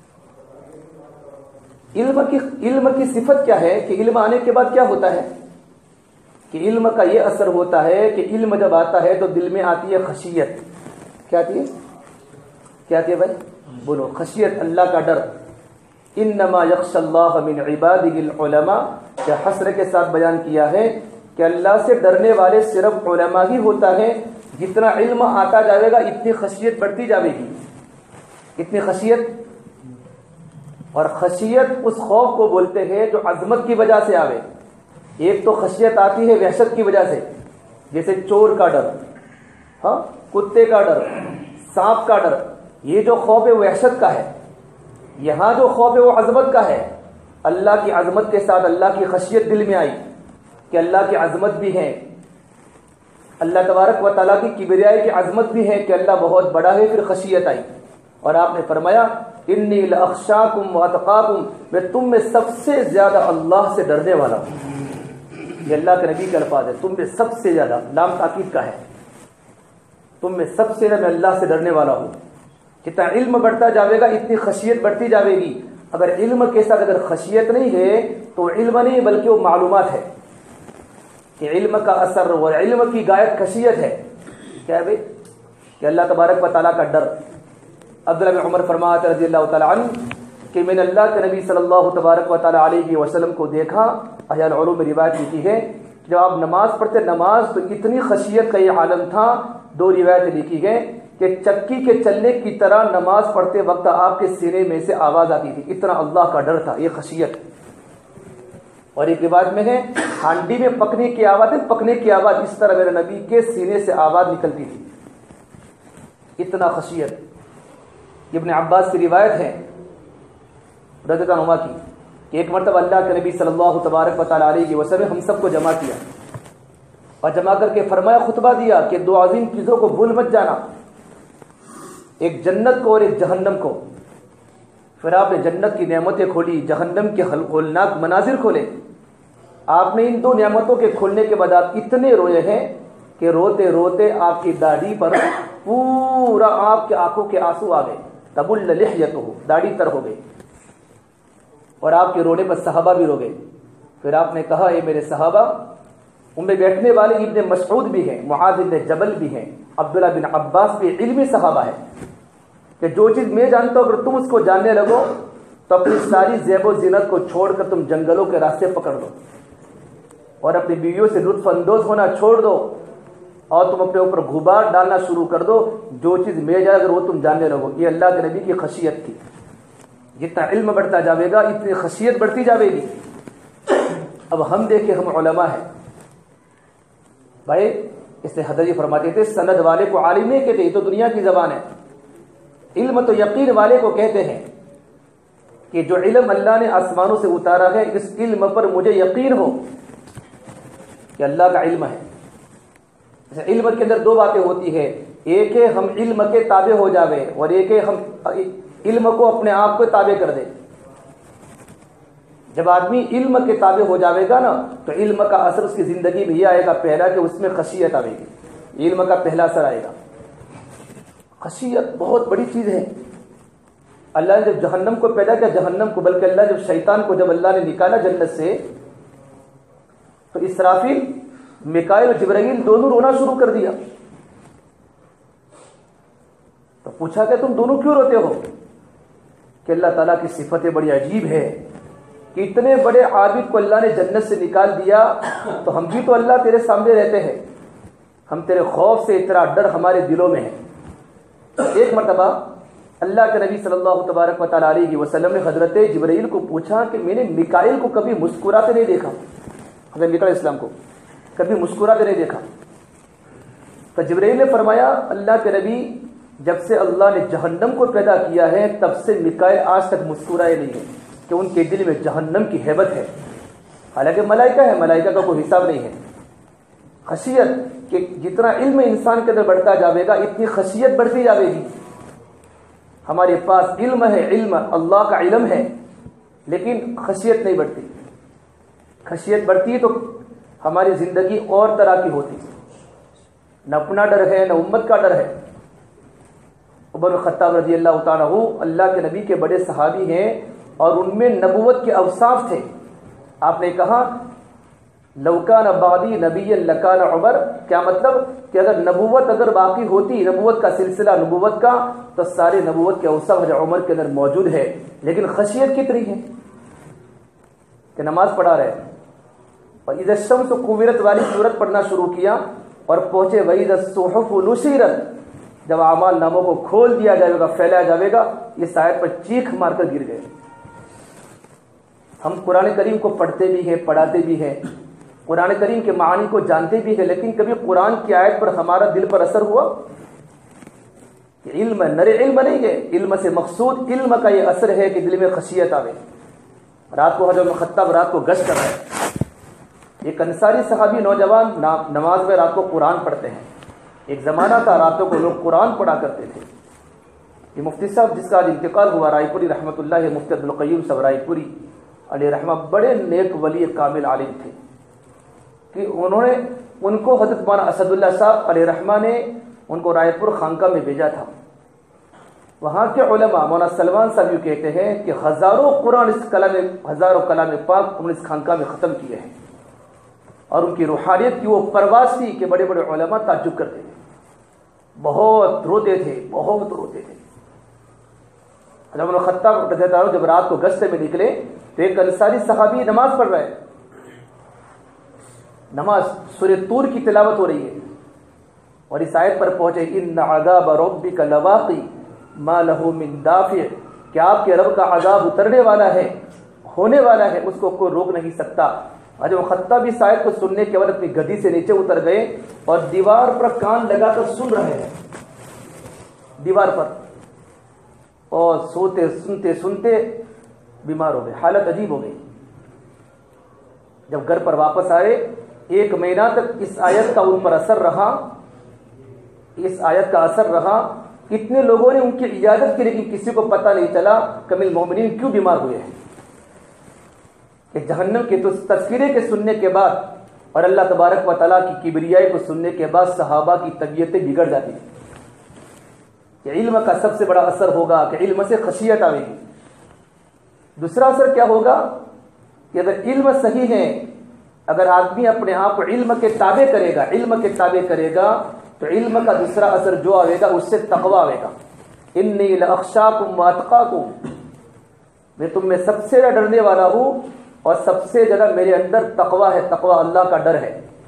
علم کی علم کی صفت کیا ہے کہ علم آنے کے بعد کیا ہوتا ہے کہ علم کا یہ اثر ہوتا ہے کہ علم جب آتا ہے تو دل میں آتی ہے خشیت. کیا آتی ہے؟ کیا آتی ہے بھائی؟ بولو. خشیت، اللہ کا ڈر. انما یخشی اللہ من عباده العلماء. کیا حسر کے ساتھ بیان کیا ہے کہ اللہ سے ڈرنے والے صرف علماء ہی ہوتا ہے. جتنا علم آتا جائے گا اتنی خشیت بڑھتی جائے گی، اتنی خشیت. اور خشیت اس خوف کو بولتے ہیں جو عظمت کی وجہ سے آوے. ایک تو خشیت آتی ہے وحشت کی وجہ سے، جیسے چور کا ڈر، ہاں کتے کا ڈر، سانپ کا ڈر. یہ جو خوف ہے وہ وحشت کا ہے. یہاں جو خوف ہے وہ عظمت کا ہے. اللہ کی عظمت کے ساتھ اللہ کی خشیت دل میں آئی کہ اللہ کی عظمت بھی ہے، اللہ تبارک و تعالیٰ کی کبریائی کی عظمت بھی ہے کہ اللہ بہت بڑا ہے. پھر خشیت آئی اور آپ نے فرمایا انی لاخشاکم واتقاکم، میں تم میں سب سے زیادہ اللہ سے ڈرنے والا ہوں. یہ اللہ کے نبی کے الفاظ ہے. تم میں سب سے زیادہ، لام تاکید کا ہے. تم میں سب سے زیادہ میں اللہ سے ڈرنے والا ہوں. جتنا علم بڑھتا جاوے گا اتنی خشیت بڑھتی جاوے گی. اگر علم کے ساتھ اگر خشیت نہیں ہے تو علم نہیں بلکہ وہ معلومات ہے. کہ علم کا اثر اور علم کی غایت خشیت ہے. کیا ہے بھائی؟ کہ اللہ تبارک و تعالیٰ کا ڈر. عبداللہ بن عمر فرماتے رضی اللہ تعالیٰ عنہ کہ میں نے اللہ کے نبی صلی اللہ تبارک و تعالیٰ علیہ وسلم کو دیکھا. احیاء العلوم میں روایت لکھی ہے جب آپ نماز پڑھتے نماز تو اتنی خشیت کا یہ عالم تھا، دو روایتیں لکھی گئے کہ چکی کے چلنے کی طرح نماز پڑھتے وقت آپ کے سینے میں سے آواز آتی تھی، اتنا اللہ کا ڈر تھا، یہ خشیت۔ اور ایک روایت میں ہے ہانڈی میں پکنے کی آواز ہے، پکنے کی آواز اس طرح میرے نبی کے سینے سے آواز نکلتی تھی، اتنا خشیت۔ ابن عباس کی روایت ہے رضی اللہ عنہما کی کہ ایک مرتبہ اللہ کے نبی صلی اللہ تبارک و تعالیٰ علیہ وسلم ہم سب کو جمع کیا اور جمع کر کے فرمایا، خطبہ دیا کہ دو عظیم چیزوں کو بھول مت جانا، ایک جنت کو اور ایک جہنم کو۔ پھر آپ نے جنت کی نعمتیں کھولی، جہنم کے ہولناک مناظر کھولے۔ آپ نے ان دو نعمتوں کے کھولنے کے بعد آپ اتنے روئے ہیں کہ روتے روتے آپ کی داڑھی پر پورا آپ کے آنکھوں کے آنسو آ گئے، تبل لحیتہ، داڑھی تر ہو گئی، اور آپ کے رونے پر صحابہ بھی رو گئے۔ پھر آپ نے کہا، اے میرے صحابہ، ان میں بیٹھنے والے ابن مسعود بھی ہیں، معاذ بن جبل بھی ہیں، عبداللہ بن عباس بھی علمی صحابہ ہیں، کہ جو چیز میں جانتا ہوں اگر تم اس کو جاننے لگو تو اپنی ساری زیب و زینت کو چھوڑ کر تم جنگلوں کے راستے پکڑ دو اور اپنی بیویوں سے لطف اندوز ہونا چھوڑ دو اور تم اپنے اوپر غبار ڈالنا شروع کر دو، جو چیز میں جائے اگر وہ تم جاننے لگو۔ یہ اللہ کے نبی کی خشیت تھی۔ جتنا علم بڑھتا جاوے گا اتنی خشیت بڑھتی جاوے گی۔ اب ہم دیکھیں، ہم علماء ہیں بھائی، اس نے حضرت فرماتے تھے سند والے کو عالم نہیں کہتے، یہ تو دنیا کی زبان ہے، علم تو یقین والے کو کہتے ہیں کہ جو علم اللہ نے آسمانوں سے اتارا ہے اس علم پر مجھے یقین ہو کہ اللہ کا علم ہے۔ علم کے اندر دو باتیں ہوتی ہے، ایک ہے ہم علم کے تابع ہو جاوے اور ایک ہے ہم علم کو اپنے آپ کو تابع کر دے۔ جب آدمی علم کے تابع ہو جاوے گا نا تو علم کا اثر اس کی زندگی میں یہ آئے گا پہلا کہ اس میں خشیت آئے گی، علم کا پہلا اثر آئے گا۔ خشیت بہت بڑی چیز ہے۔ اللہ نے جب جہنم کو پیدا کیا، جہنم کو بلکہ اللہ جب شیطان کو جب اللہ نے نکالا جنت سے تو اسرافیل، میکائیل اور جبرائیل دونوں رونا شروع کر دیا۔ تو پوچھا کہ تم دونوں کیوں روتے ہو؟ کہ اللہ تعالیٰ کی صفتیں بڑی عجیب ہے کہ اتنے بڑے عابد کو اللہ نے جنت سے نکال دیا تو ہم بھی تو اللہ تیرے سامنے رہتے ہیں، ہم تیرے خوف سے اتنا ڈر ہمارے دلوں میں ہے۔ ایک مرتبہ اللہ کے نبی صلی اللہ تبارک و تعالیٰ علیہ وسلم نے حضرت جبرائیل کو پوچھا کہ میں نے میکائیل کو کبھی مسکراتے نہیں دیکھا، حضرت میکائیل علیہ السلام کو کبھی مسکراتے نہیں دیکھا۔ تو جبرائیل نے فرمایا، اللہ کے نبی جب سے اللہ نے جہنم کو پیدا کیا ہے تب سے میکائیل آج تک مسکرائے نہیں ہے، کہ ان کے دل میں جہنم کی ہیبت ہے، حالانکہ ملائکہ ہے، ملائکہ کا کوئی حساب نہیں ہے۔ خشیت کہ جتنا علم انسان کے اندر بڑھتا جاوے گا اتنی خشیت بڑھتی جاوے گی۔ ہمارے پاس علم ہے، علم اللہ کا علم ہے، لیکن خشیت نہیں بڑھتی۔ خشیت بڑھتی تو ہماری زندگی اور طرح کی ہوتی، نہ اپنا ڈر ہے نہ امت کا ڈر ہے۔ عمر بن خطاب رضی اللہ تعالیٰ عنہ اللہ کے نبی کے بڑے صحابی ہیں اور ان میں نبوت کے اوصاف تھے۔ آپ نے کہا لو کان بعدی نبی لکان عمر، کیا مطلب کہ اگر نبوت اگر باقی ہوتی، نبوت کا سلسلہ نبوت کا، تو سارے نبوت کے اوصاف حضرت عمر کے اندر موجود ہے۔ لیکن خشیت کتنی ہے کہ نماز پڑھا رہے اور اذا الشمس کورت والی سورت پڑھنا شروع کیا اور پہنچے وَإِذَا الصُّحُفُ نُشِرَتْ، جب اعمال ناموں کو کھول دیا جائے گا، پھیلایا جائے گا، اس آیت پر چیخ مار کر گر گئے۔ ہم قرآن کریم کو پڑھتے بھی ہیں، پڑھاتے بھی ہیں، قرآن کریم کے معانی کو جانتے بھی ہیں، لیکن کبھی قرآن کی آیت پر ہمارا دل پر اثر ہوا؟ علم نرے علم نہیں ہے، علم سے مقصود علم کا یہ اثر ہے کہ دل میں خشیت آوے۔ رات کو حضرت خطاب رات کو گشت کر رہے ہیں، ایک انصاری صحابی نوجوان نماز میں رات کو قرآن پڑھتے ہیں۔ ایک زمانہ تھا راتوں کو لوگ قرآن پڑھا کرتے تھے۔ یہ مفتی صاحب جس کا آج انتقال ہوا رائے پوری رحمۃ اللہ، مفتی عبدالقیوم صاحب رائے پوری علیہ رحمہ، بڑے نیک ولی کامل عالم تھے کہ انہوں نے ان کو حضرت مولانا اسد اللہ صاحب علیہ رحمہ نے ان کو رائے پور خانقاہ میں بھیجا تھا۔ وہاں کے علماء مولانا سلمان صاحب یہ کہتے ہیں کہ ہزاروں قرآن اس کلام ہزاروں کلام پاک ہم نے اس خانقاہ میں ختم کیے ہیں، اور ان کی روحانیت کی وہ پرواز تھی کہ بڑے بڑے علماء تعجب کرتے تھے، بہت روتے تھے، بہت روتے تھے۔ حضرت خطاب رضی اللہ عنہ جب رات کو گشت میں نکلے تو ایک انصاری صحابی نماز پڑھ رہے، نماز سورہ طور کی تلاوت ہو رہی ہے اور اس آیت پر پہنچے ان عذاب ربک لواقع ما له من دافع کہ آپ کے رب کا عذاب اترنے والا ہے، ہونے والا ہے، اس کو کوئی روک نہیں سکتا۔ اور جب خطاب اس آیت کو سننے کے بعد اپنی گدی سے نیچے اتر گئے اور دیوار پر کان لگا کر سن رہے ہیں، دیوار پر، اور سوتے سنتے سنتے بیمار ہو گئے، حالت عجیب ہو گئی۔ جب گھر پر واپس آئے ایک مہینہ تک اس آیت کا ان پر اثر رہا، اس آیت کا اثر رہا۔ کتنے لوگوں نے ان کی عیادت کی لیکن کسی کو پتہ نہیں چلا کہ امیر المومنین کیوں بیمار ہوئے ہیں۔ کہ جہنم کے تذکرے کے سننے کے بعد اور اللہ تبارک و تعالیٰ کی کبریائی کو سننے کے بعد صحابہ کی طبیعتیں بگڑ جاتی ہیں۔ کہ علم کا سب سے بڑا اثر ہوگا کہ علم سے خشیت آئے گی۔ دوسرا اثر کیا ہوگا کہ اگر علم صحیح ہے، اگر آدمی اپنے آپ کو علم کے تابع کرے گا، علم کے تابع کرے گا تو علم کا دوسرا اثر جو آئے گا اس سے تقوی آئے گا۔ انی لاخشاکم واتقاکم، میں تم میں سب سے زیادہ ڈرنے والا ہوں اور سب سے زیادہ میرے اندر تقوی ہے، تقوی اللہ کا ڈر ہے۔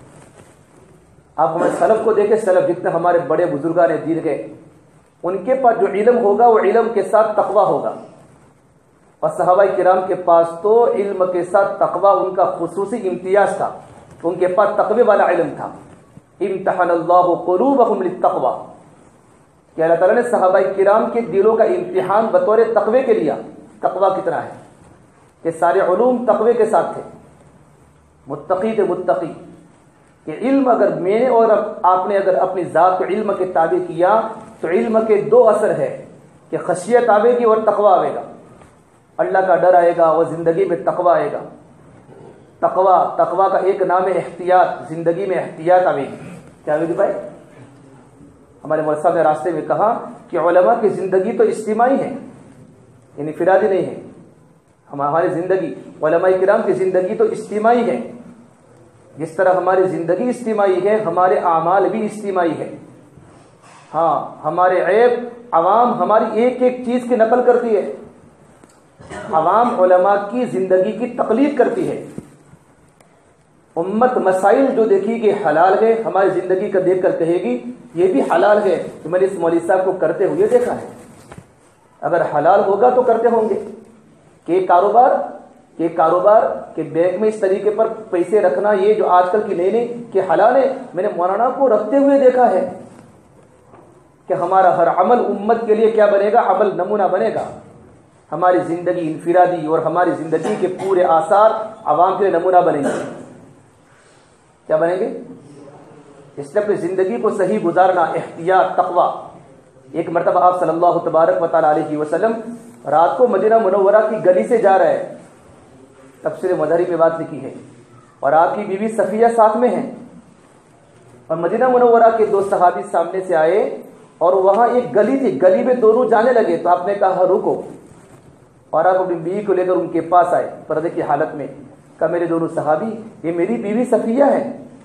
آپ ہمارے سلف کو دیکھیں، سلف جتنے ہمارے بڑے بزرگان دین گئے، ان کے پاس جو علم ہوگا وہ علم کے ساتھ تقوی ہوگا، اور صحابہ کرام کے پاس تو علم کے ساتھ تقوی ان کا خصوصی امتیاز تھا، ان کے پاس تقوی والا علم تھا۔ امتحن اللہ قلوبہم للتقوی، کہ اللہ تعالیٰ نے صحابہ کرام کے دلوں کا امتحان بطور تقوی کے لیا۔ تقوی کتنا ہے کہ سارے علوم تقوی کے ساتھ تھے، متقی تھے، متقی۔ کہ علم اگر میں نے اور آپ نے اگر اپنی ذات کو علم کے تابع کیا تو علم کے دو اثر ہے کہ خشیت آئے گی اور تقوی آئے گا، اللہ کا ڈر آئے گا اور زندگی میں تقوی آئے گا۔ تقوی تقوی کا ایک نام ہے احتیاط، زندگی میں احتیاط آئے گی۔ کیا آئے گی بھائی؟ ہمارے مولوی صاحب نے راستے میں کہا کہ علماء کی زندگی تو اجتماعی ہے، یعنی فرادی نہیں ہے۔ ہماری زندگی، علماء کرام کی زندگی تو اجتماعی ہے، جس طرح ہماری زندگی اجتماعی ہے ہمارے اعمال بھی اجتماعی ہے۔ ہاں، ہمارے عیب عوام ہماری ایک ایک چیز کی نقل کرتی ہے، عوام علماء کی زندگی کی تقلید کرتی ہے۔ امت مسائل جو دیکھی کہ حلال ہے ہماری زندگی کا دیکھ کر کہے گی یہ بھی حلال ہے، تو میں نے اس مولوی صاحب کو کرتے ہوئے دیکھا ہے۔ اگر حلال ہوگا تو کرتے ہوں گے کہ کاروبار کہ کاروبار کہ بینک میں اس طریقے پر پیسے رکھنا، یہ جو آج کل کی نئی نئی کہ حلال ہے، میں نے مولانا کو رکھتے ہوئے دیکھا ہے کہ ہمارا ہر عمل امت کے لیے کیا بنے گا؟ عمل نمونہ بنے گا۔ ہماری زندگی انفرادی اور ہماری زندگی کے پورے آثار عوام کے لیے نمونہ بنیں گے۔ کیا بنیں گے؟ اس لیے اپنی زندگی کو صحیح گزارنا، احتیاط، تقوی۔ ایک مرتبہ آپ صلی اللہ تبارک و تعالیٰ علیہ وسلم رات کو مدینہ منورہ کی گلی سے جا رہے ہیں، تفسیر مداری میں بات لکھی ہے، اور آپ کی بیوی صفیہ ساتھ میں ہیں، اور مدینہ منورہ کے دو صحابی سامنے سے آئے اور وہاں ایک گلی تھی، گلی میں دونوں جانے لگے تو آپ نے کہا رکو، اور آپ اپنی بیوی کو لے کر ان کے پاس آئے پردے کی حالت میں، کہا میرے دونوں صحابی یہ میری بیوی صفیہ ہے۔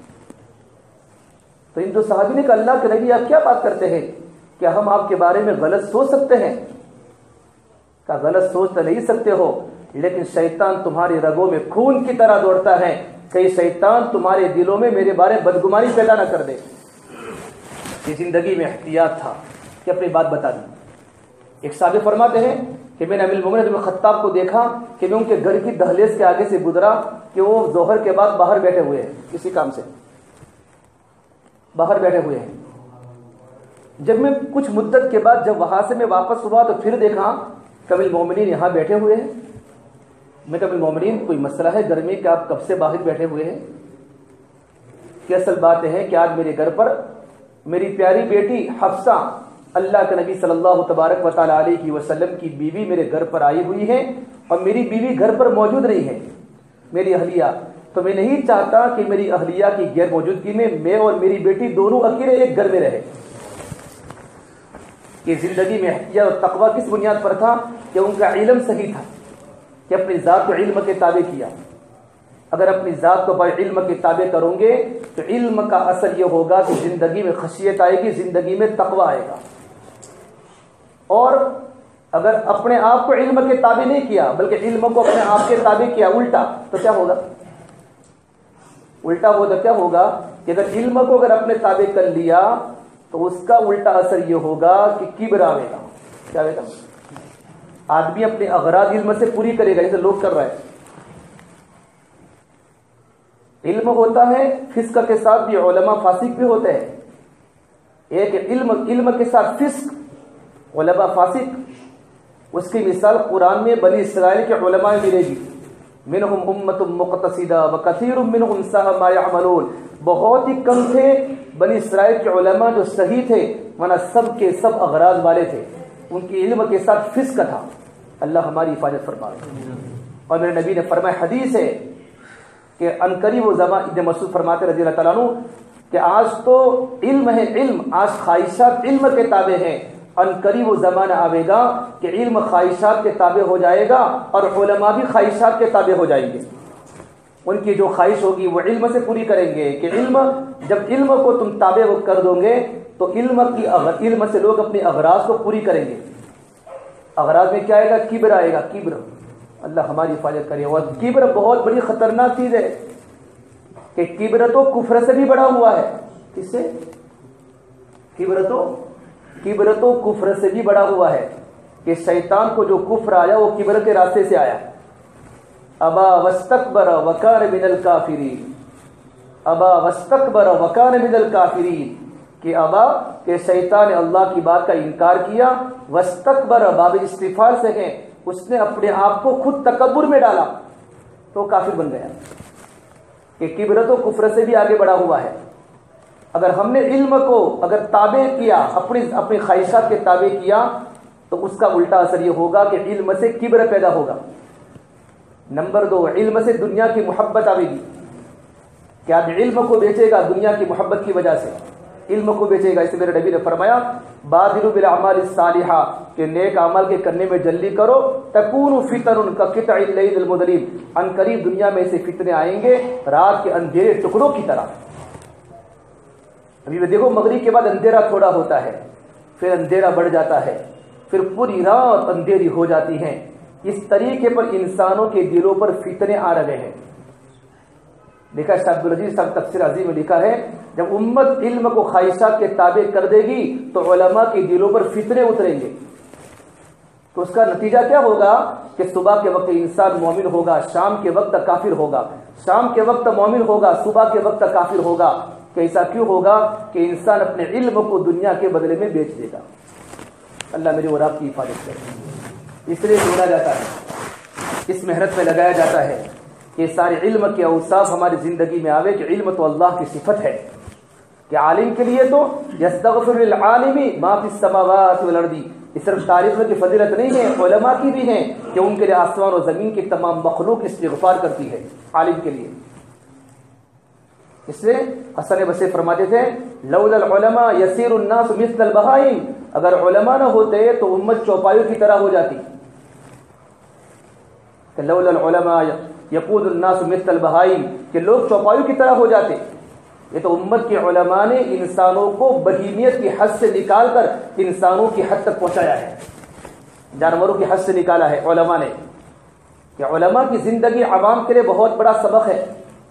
تو ان دو صحابی نے کہا اللہ کے نبی آپ کیا بات کرتے ہیں، کیا ہم آپ کے بارے میں غلط سوچ سکتے ہیں؟ کہا غلط سوچ تو نہیں سکتے ہو، لیکن شیطان تمہاری رگوں میں خون کی طرح دوڑتا ہے، کہیں شیطان تمہارے دلوں میں میرے بارے میں بدگمانی پیدا نہ کر دے۔ یہ زندگی میں احتیاط تھا کہ اپنی بات بتا دی۔ ایک صحابی فرماتے ہیں کہ میں نے امیر المومنین بن خطاب کو دیکھا کہ میں ان کے گھر کی دہلیز کے آگے سے گزرا کہ وہ ظہر کے بعد باہر بیٹھے ہوئے ہیں، کسی کام سے باہر بیٹھے ہوئے ہیں۔ جب میں کچھ مدت کے بعد جب وہاں سے میں واپس ہوا تو پھر دیکھا کہ امیر المومنین یہاں بیٹھے ہوئے ہیں۔ میں کہا امیر المومنین کوئی مسئلہ ہے گھر میں کہ آپ کب سے باہر بیٹھے ہوئے ہیں؟ کہ اصل بات ہے کہ آج میرے گھر پر میری پیاری بیٹی حفصہ، اللہ کے نبی صلی اللہ تبارک و تعالیٰ علیہ وسلم کی بیوی میرے گھر پر آئی ہوئی ہے، اور میری بیوی گھر پر موجود نہیں ہے، میری اہلیہ، تو میں نہیں چاہتا کہ میری اہلیہ کی غیر موجودگی میں میں اور میری بیٹی دونوں اکیلے ایک گھر میں رہے۔ کہ زندگی میں احتیاط اور تقوی کس بنیاد پر تھا؟ کہ ان کا علم صحیح تھا، کہ اپنی ذات کو علم کے تابع کیا۔ اگر اپنی ذات کو بڑے علم کے تابع کرو گے تو علم کا اثر یہ ہوگا کہ زندگی میں خشیت آئے گی، زندگی میں تقوی آئے گا۔ اور اگر اپنے آپ کو علم کے تابع نہیں کیا بلکہ علم کو اپنے آپ کے تابع کیا الٹا، تو کیا ہوگا؟ الٹا ہوگا کیا ہوگا کہ اگر علم کو اگر اپنے تابع کر لیا تو اس کا الٹا اثر یہ ہوگا کہ کبر آئے گا. کیا آئے گا؟ آدمی اپنے اغراض علم سے پوری کرے گا جیسے لوگ کر رہے ہیں. علم ہوتا ہے فسق کے ساتھ بھی علماء فاسق بھی ہوتے ہیں. ایک علم علم کے ساتھ فسق علماء فاسق. اس کی مثال قرآن میں بنی اسرائیل کے علماء میں ملے گی. منہم امۃ مقتصدہ وکثیر منہم ساء ما یعملون. بہت ہی کم تھے بنی اسرائیل کے علماء جو صحیح تھے ورنہ سب کے سب اغراض والے تھے. ان کی علم کے ساتھ فسق تھا. اللہ ہماری حفاظت فرمائے. اور میرے نبی نے فرمایا حدیث ہے کہ عنقریب وہ زمان ابن مسعود فرماتے رضی اللہ تعالیٰ عنہ کہ آج تو علم ہے علم آج خواہشات علم کے تابع ہیں. عنقریب وہ زمانہ آئے گا کہ علم خواہشات کے تابع ہو جائے گا اور علماء بھی خواہشات کے تابع ہو جائیں گے. ان کی جو خواہش ہوگی وہ علم سے پوری کریں گے کہ علم جب علم کو تم تابع کر دو گے تو علم کی علم سے لوگ اپنے اغراض کو پوری کریں گے. اغراض میں کیا آئے گا؟ کبر آئے گا. کبر اللہ ہماری حفاظت کرے. اور کبر بہت بڑی خطرناک چیز ہے کہ کبر تو کفر سے بھی بڑا ہوا ہے. کس سے؟ کبر تو کبر تو کفر سے بھی بڑا ہوا ہے کہ شیطان کو جو کفر آیا وہ کبر کے راستے سے آیا. ابا واستکبر وکان من الکافرین. ابا واستکبر وکان من الکافرین کہ ابا کہ شیطان نے اللہ کی بات کا انکار کیا. واستکبر باب استفعال سے ہے اس نے اپنے آپ کو خود تکبر میں ڈالا تو کافر بن گیا. کہ کبر تو کفر سے بھی آگے بڑھا ہوا ہے. اگر ہم نے علم کو اگر تابع کیا اپنی اپنی خواہشات کے تابع کیا تو اس کا الٹا اثر یہ ہوگا کہ علم سے کبر پیدا ہوگا. نمبر دو علم سے دنیا کی محبت آئے گی. کہ آدمی علم کو بیچے گا دنیا کی محبت کی وجہ سے علم کو بیچے گا. اس میرے نبی نے فرمایا بادروا بالاعمال الصالحہ کہ نیک عمل کے کرنے میں جلدی کرو. تکون فتن کقطع اللیل المظلم. ان قریب دنیا میں سے فتنے آئیں گے رات کے اندھیرے ٹکڑوں کی طرح. ابھی دیکھو مغرب کے بعد اندھیرا تھوڑا ہوتا ہے پھر اندھیرا بڑھ جاتا ہے پھر پوری رات اندھیری ہو جاتی ہیں. اس طریقے پر انسانوں کے دلوں پر فتنے آ رہے ہیں. دیکھا شاہ عبدالعزیز صاحب تفسیر عظیم میں لکھا ہے جب امت علم کو خواہشات کے تابع کر دے گی تو علماء کے دلوں پر فتنے اتریں گے. تو اس کا نتیجہ کیا ہوگا کہ صبح کے وقت انسان مومن ہوگا شام کے وقت کافر ہوگا. شام کے وقت مومن ہوگا صبح کے وقت کافر ہوگا. کہ ایسا کیوں ہوگا کہ انسان اپنے علم کو دنیا کے بدلے میں بیچ دے گا. اللہ میری اور آپ کی حفاظت کرے. اس لیے جوڑا جاتا ہے اس محنت میں لگایا جاتا ہے کہ سارے علم کے اوصاف ہماری زندگی میں آوے کہ علم تو اللہ کی صفت ہے. کہ عالم کے لیے تو یستغفر للعالم ما فی السماوات والارض. اس صرف تعریف کی فضیلت نہیں ہے علماء کی بھی ہے کہ ان کے لیے آسمان و زمین کی تمام مخلوق استغفار کرتی ہے عالم کے لیے. اس لیے حسن بصری فرماتے تھے لولا العلماء یسیر الناس مثل البہائم. اگر علماء نہ ہوتے تو امت چوپایوں کی طرح ہو جاتی. کہ لولا العلماء یقود الناس مثل البہائم کہ لوگ چوپایوں کی طرح ہو جاتے. یہ تو امت کے علماء نے انسانوں کو بہیمیت کی حد سے نکال کر انسانوں کی حد تک پہنچایا ہے. جانوروں کی حد سے نکالا ہے علماء نے. کہ علماء کی زندگی عوام کے لیے بہت بڑا سبق ہے.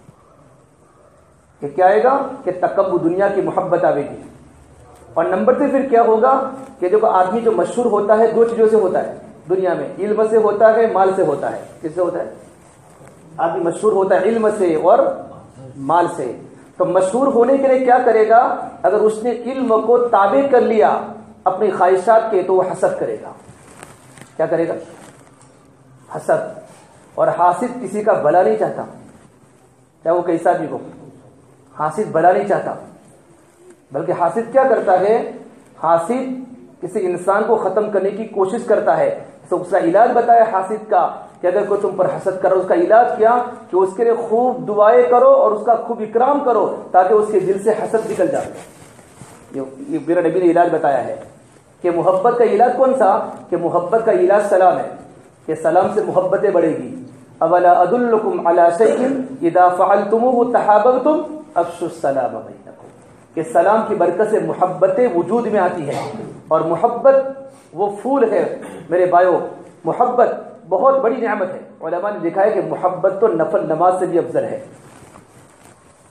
کہ کیا آئے گا کہ تکبر دنیا کی محبت آئے گی. اور نمبر تین پھر کیا ہوگا کہ جو آدمی جو مشہور ہوتا ہے دو چیزوں سے ہوتا ہے دنیا میں. علم سے ہوتا ہے مال سے ہوتا ہے. کس سے ہوتا ہے؟ آدمی مشہور ہوتا ہے علم سے اور مال سے. تو مشہور ہونے کے لیے کیا کرے گا؟ اگر اس نے علم کو تابع کر لیا اپنی خواہشات کے تو وہ حسد کرے گا. کیا کرے گا؟ حسد. اور حاسد کسی کا بھلا نہیں چاہتا چاہے وہ کیسا بھی ہو. حاسد بھلا نہیں چاہتا بلکہ حاسد کیا کرتا ہے؟ حاسد کسی انسان کو ختم کرنے کی کوشش کرتا ہے. تو اس کا علاج بتایا حاسد کا کہ اگر کوئی تم پر حسد کرو اس کا علاج کیا کہ اس کے لیے خوب دعائیں کرو اور اس کا خوب اکرام کرو تاکہ اس کے دل سے حسد نکل جائے. یہ میرا نبی نے علاج بتایا ہے کہ محبت کا علاج کون سا؟ کہ محبت کا علاج سلام ہے. کہ سلام سے محبتیں بڑھے گی. اولا ادلکم علی شیء اذا فعلتموه تحاببتم افشوا السلام بینکم. کہ سلام کی برکت سے محبتیں وجود میں آتی ہے. اور محبت وہ پھول ہے میرے بھائیو. محبت بہت بڑی نعمت ہے. علماء نے لکھا ہے کہ محبت تو نفل نماز سے بھی افضل ہے.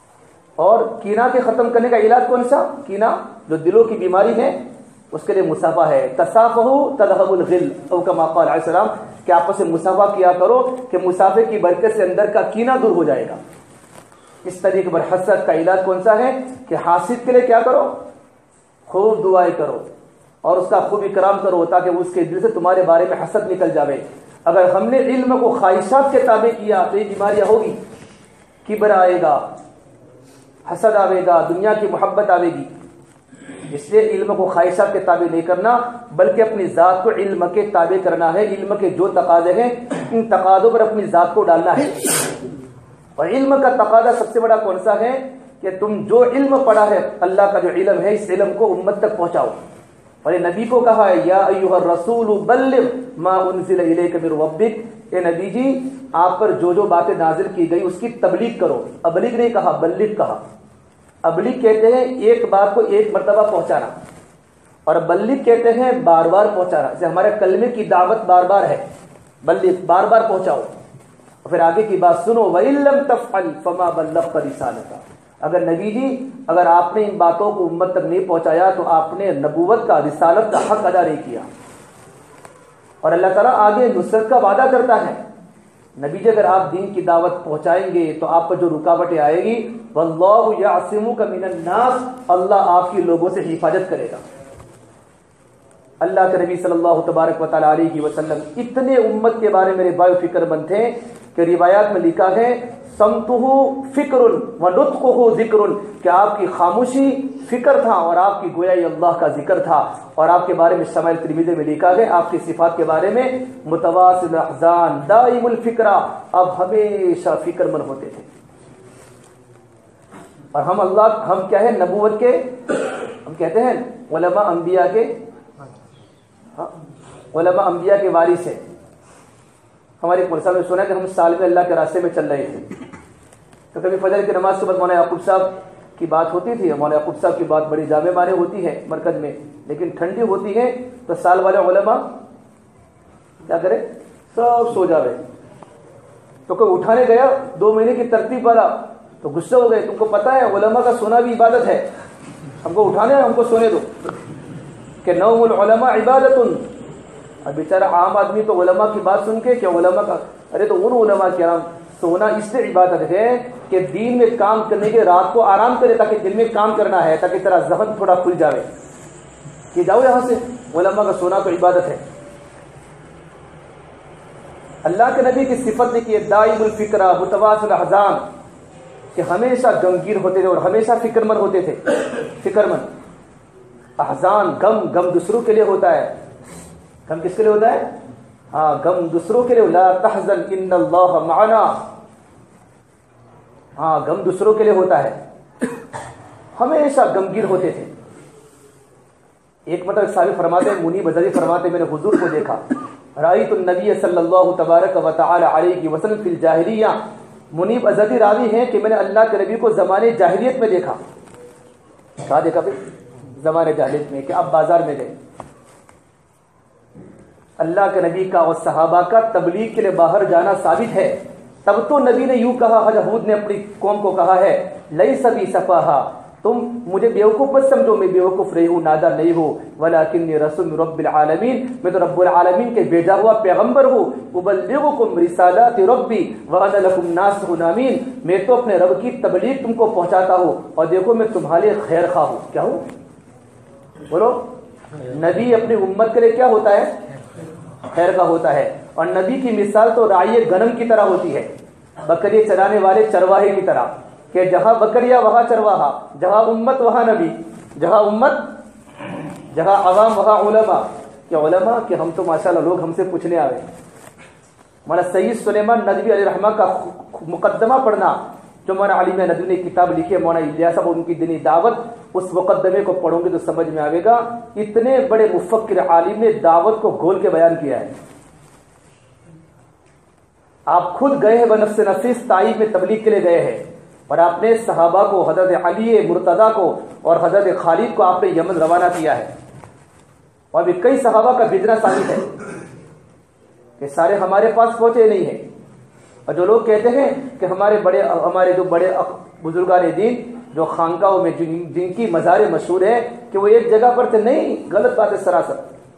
اور کینہ کے ختم کرنے کا علاج کون سا؟ کینہ جو دلوں کی بیماری ہے اس کے لیے مصافحہ ہے. تصافحوا تذهب الغل او کما قال علیہ السلام کہ آپس میں مصافحہ کیا کرو کہ مصافحے کی برکت سے اندر کا کینہ دور ہو جائے گا. اس طریقے پر حسد کا علاج کون سا ہے کہ حاسد کے لیے کیا کرو؟ خوب دعائیں کرو اور اس کا خوب اکرام کرو تاکہ اس کے دل سے تمہارے بارے میں حسد نکل جاوے. اگر ہم نے علم کو خواہشات کے تابع کیا تو یہ بیماریاں ہوگی. کبر آئے گا, حسد آئے گا, دنیا کی محبت آئے گی. اس لیے علم کو خواہشات کے تابع نہیں کرنا بلکہ اپنی ذات کو علم کے تابع کرنا ہے. علم کے جو تقاضے ہیں ان تقاضوں پر اپنی ذات کو ڈالنا ہے. اور علم کا تقاضا سب سے بڑا کون سا ہے کہ تم جو علم پڑھا ہے اللہ کا جو علم ہے اس علم کو امت تک پہنچاؤ. اور یہ نبی کو کہا ہے یا ایھا الرسول بلغ ما انزل الیک من ربک, اے نبی جی آپ پر جو جو باتیں نازل کی گئی اس کی تبلیغ کرو. ابلیغ نہیں کہا, بلغ کہا. ابلیغ کہتے ہیں ایک بات کو ایک مرتبہ پہنچانا اور بلغ کہتے ہیں بار بار پہنچانا. جیسے ہمارے کلمے کی دعوت بار بار ہے, بلغ بار بار پہنچاؤ. پھر آگے کی بات سنو وَإِن لَّمْ تَفْعَلْ فَمَا بَلَّغْتَ رِسَالَتَهُ. اگر نبی جی اگر آپ نے ان باتوں کو امت تک نہیں پہنچایا تو آپ نے نبوت کا رسالت کا حق ادا نہیں کیا. اور اللہ تعالیٰ آگے نصرت کا وعدہ کرتا ہے. نبی جی اگر آپ دین کی دعوت پہنچائیں گے تو آپ پر جو رکاوٹیں آئے گی وَاللَّهُ يَعْصِمُكَ مِنَ النَّاسِ, اللہ آپ کی لوگوں سے حفاظت کرے گا. اللہ کے نبی صلی اللہ تبارک و تعالیٰ علیہ وسلم اتنے امت کے بارے میں میرے بھائی فکر مند تھے کہ روایات میں لکھا ہے سمتہ فکر و نطقہ ذکر, کہ آپ کی خاموشی فکر تھا اور آپ کی گویائی اللہ کا ذکر تھا. اور آپ کے بارے میں شمائل ترمذی میں لکھا ہے آپ کی صفات کے بارے میں متواصل احزان دائم الفکرہ, آپ ہمیشہ فکر مند ہوتے تھے. اور ہم اللہ ہم کیا ہے نبوت کے ہم کہتے ہیں علماء انبیاء کے علماء انبیاء کے وارث ہیں. ہماری پرسہ میں سنا کہ ہم سال میں اللہ کے راستے میں چل رہے تھے تو کبھی فجر کی نماز کے بعد مولانا یعقوب صاحب کی بات ہوتی تھی. مولانا یعقوب صاحب کی بات بڑی جامع معنی ہوتی ہے مرکز میں, لیکن ٹھنڈی ہوتی ہے تو سال والے علماء کیا کرے سب سو جاوے. تو کوئی اٹھانے گیا دو مہینے کی ترتیب والا تو غصہ ہو گئے. تم کو پتا ہے علماء کا سونا بھی عبادت ہے, ہم کو اٹھانے ہم کو سونے دو کہ نوم العلماء عبادت. اب بیچارہ عام آدمی تو علماء کی بات سن کے کہ علماء کا ارے تو ان علماء کرام سونا اس سے عبادت ہے کہ دین میں کام کرنے کے رات کو آرام کرے تاکہ دن میں کام کرنا ہے تاکہ تیرا ذہن تھوڑا کھل جاوے کہ جاؤ یہاں سے. علماء کا سونا تو عبادت ہے. اللہ کے نبی کی صفت نے کی دائم الفکرہ متواصل احزان, کہ ہمیشہ غمگین ہوتے تھے اور ہمیشہ فکر مند ہوتے تھے. فکر مند احزان غم غم دوسروں کے لیے ہوتا ہے. غم کس کے لیے ہوتا ہے؟ ہاں غم دوسروں کے لیے. لا تحزن ان اللہ معنا, ہاں غم دوسروں کے لیے ہوتا ہے. ہمیشہ غمگین ہوتے تھے. ایک مطلب صاحب فرماتے ہیں منیب ازدی فرماتے میں نے حضور کو دیکھا رأیت النبی صلی اللہ تبارک و تعالی علیہ وسلم فی الجاہلیہ. منیب ازدی راوی ہیں کہ میں نے اللہ کے نبی کو زمانے جاہلیت میں دیکھا. کہاں دیکھا پھر؟ زمانے جاہلیت میں, کہ اب بازار میں گئے. اللہ کے نبی کا اور صحابہ کا تبلیغ کے لیے باہر جانا ثابت ہے. تب تو نبی نے یوں کہا, ہود نے اپنی قوم کو کہا ہے لیس بی سفاہا, تم مجھے بیوقوف مت سمجھو, میں بیوقوف رہی ہوں نادان نہیں ہوں. ولکنی رسول رب العالمین, میں تو رب العالمین کے بھیجا ہوا پیغمبر ہوں. ابلغکم رسالات ربی وانا لکم ناصح امین, میں تو اپنے رب کی تبلیغ تم کو پہنچاتا ہوں اور دیکھو میں تمہارے خیر خواہ ہوں. کیا ہوں بولو؟ نبی اپنی امت کے لیے کیا ہوتا ہے؟ خیر کا ہوتا ہے. اور نبی کی مثال تو راعی غنم کی طرح ہوتی ہے, بکری چرانے والے چرواہے کی طرح, کہ جہاں بکریاں وہاں چرواہا, جہاں امت وہاں نبی, جہاں امت جہاں عوام وہاں علماء. کہ علماء کہ ہم تو ماشاءاللہ لوگ ہم سے پوچھنے آئے. مولانا سید سلیمان ندوی علیہ رحمہ کا مقدمہ پڑھنا, جو مولانا علی ندوی نے کتاب لکھی ہے مولانا الیاس صاحب ان کی دینی دعوت, اس مقدمے کو پڑھوں گے تو سمجھ میں آئے گا. اتنے بڑے مفکر عالم نے دعوت کو گول کے بیان کیا ہے. آپ خود گئے ہیں بنفس نفیس تائید میں تبلیغ کے لیے گئے ہیں, اور آپ نے صحابہ کو حضرت علی مرتضیٰ کو اور حضرت خالد کو آپ نے یمن روانہ کیا ہے. اور بھی کئی صحابہ کا بھیجنا ثابت ہے کہ سارے ہمارے پاس پہنچے نہیں ہیں. اور جو لوگ کہتے ہیں کہ ہمارے بڑے ہمارے جو بڑے بزرگان دین جو خانقاہوں میں جن, جن کی مزار مشہور ہے کہ وہ ایک جگہ پر تھے، نہیں، غلط بات ہے سراسر.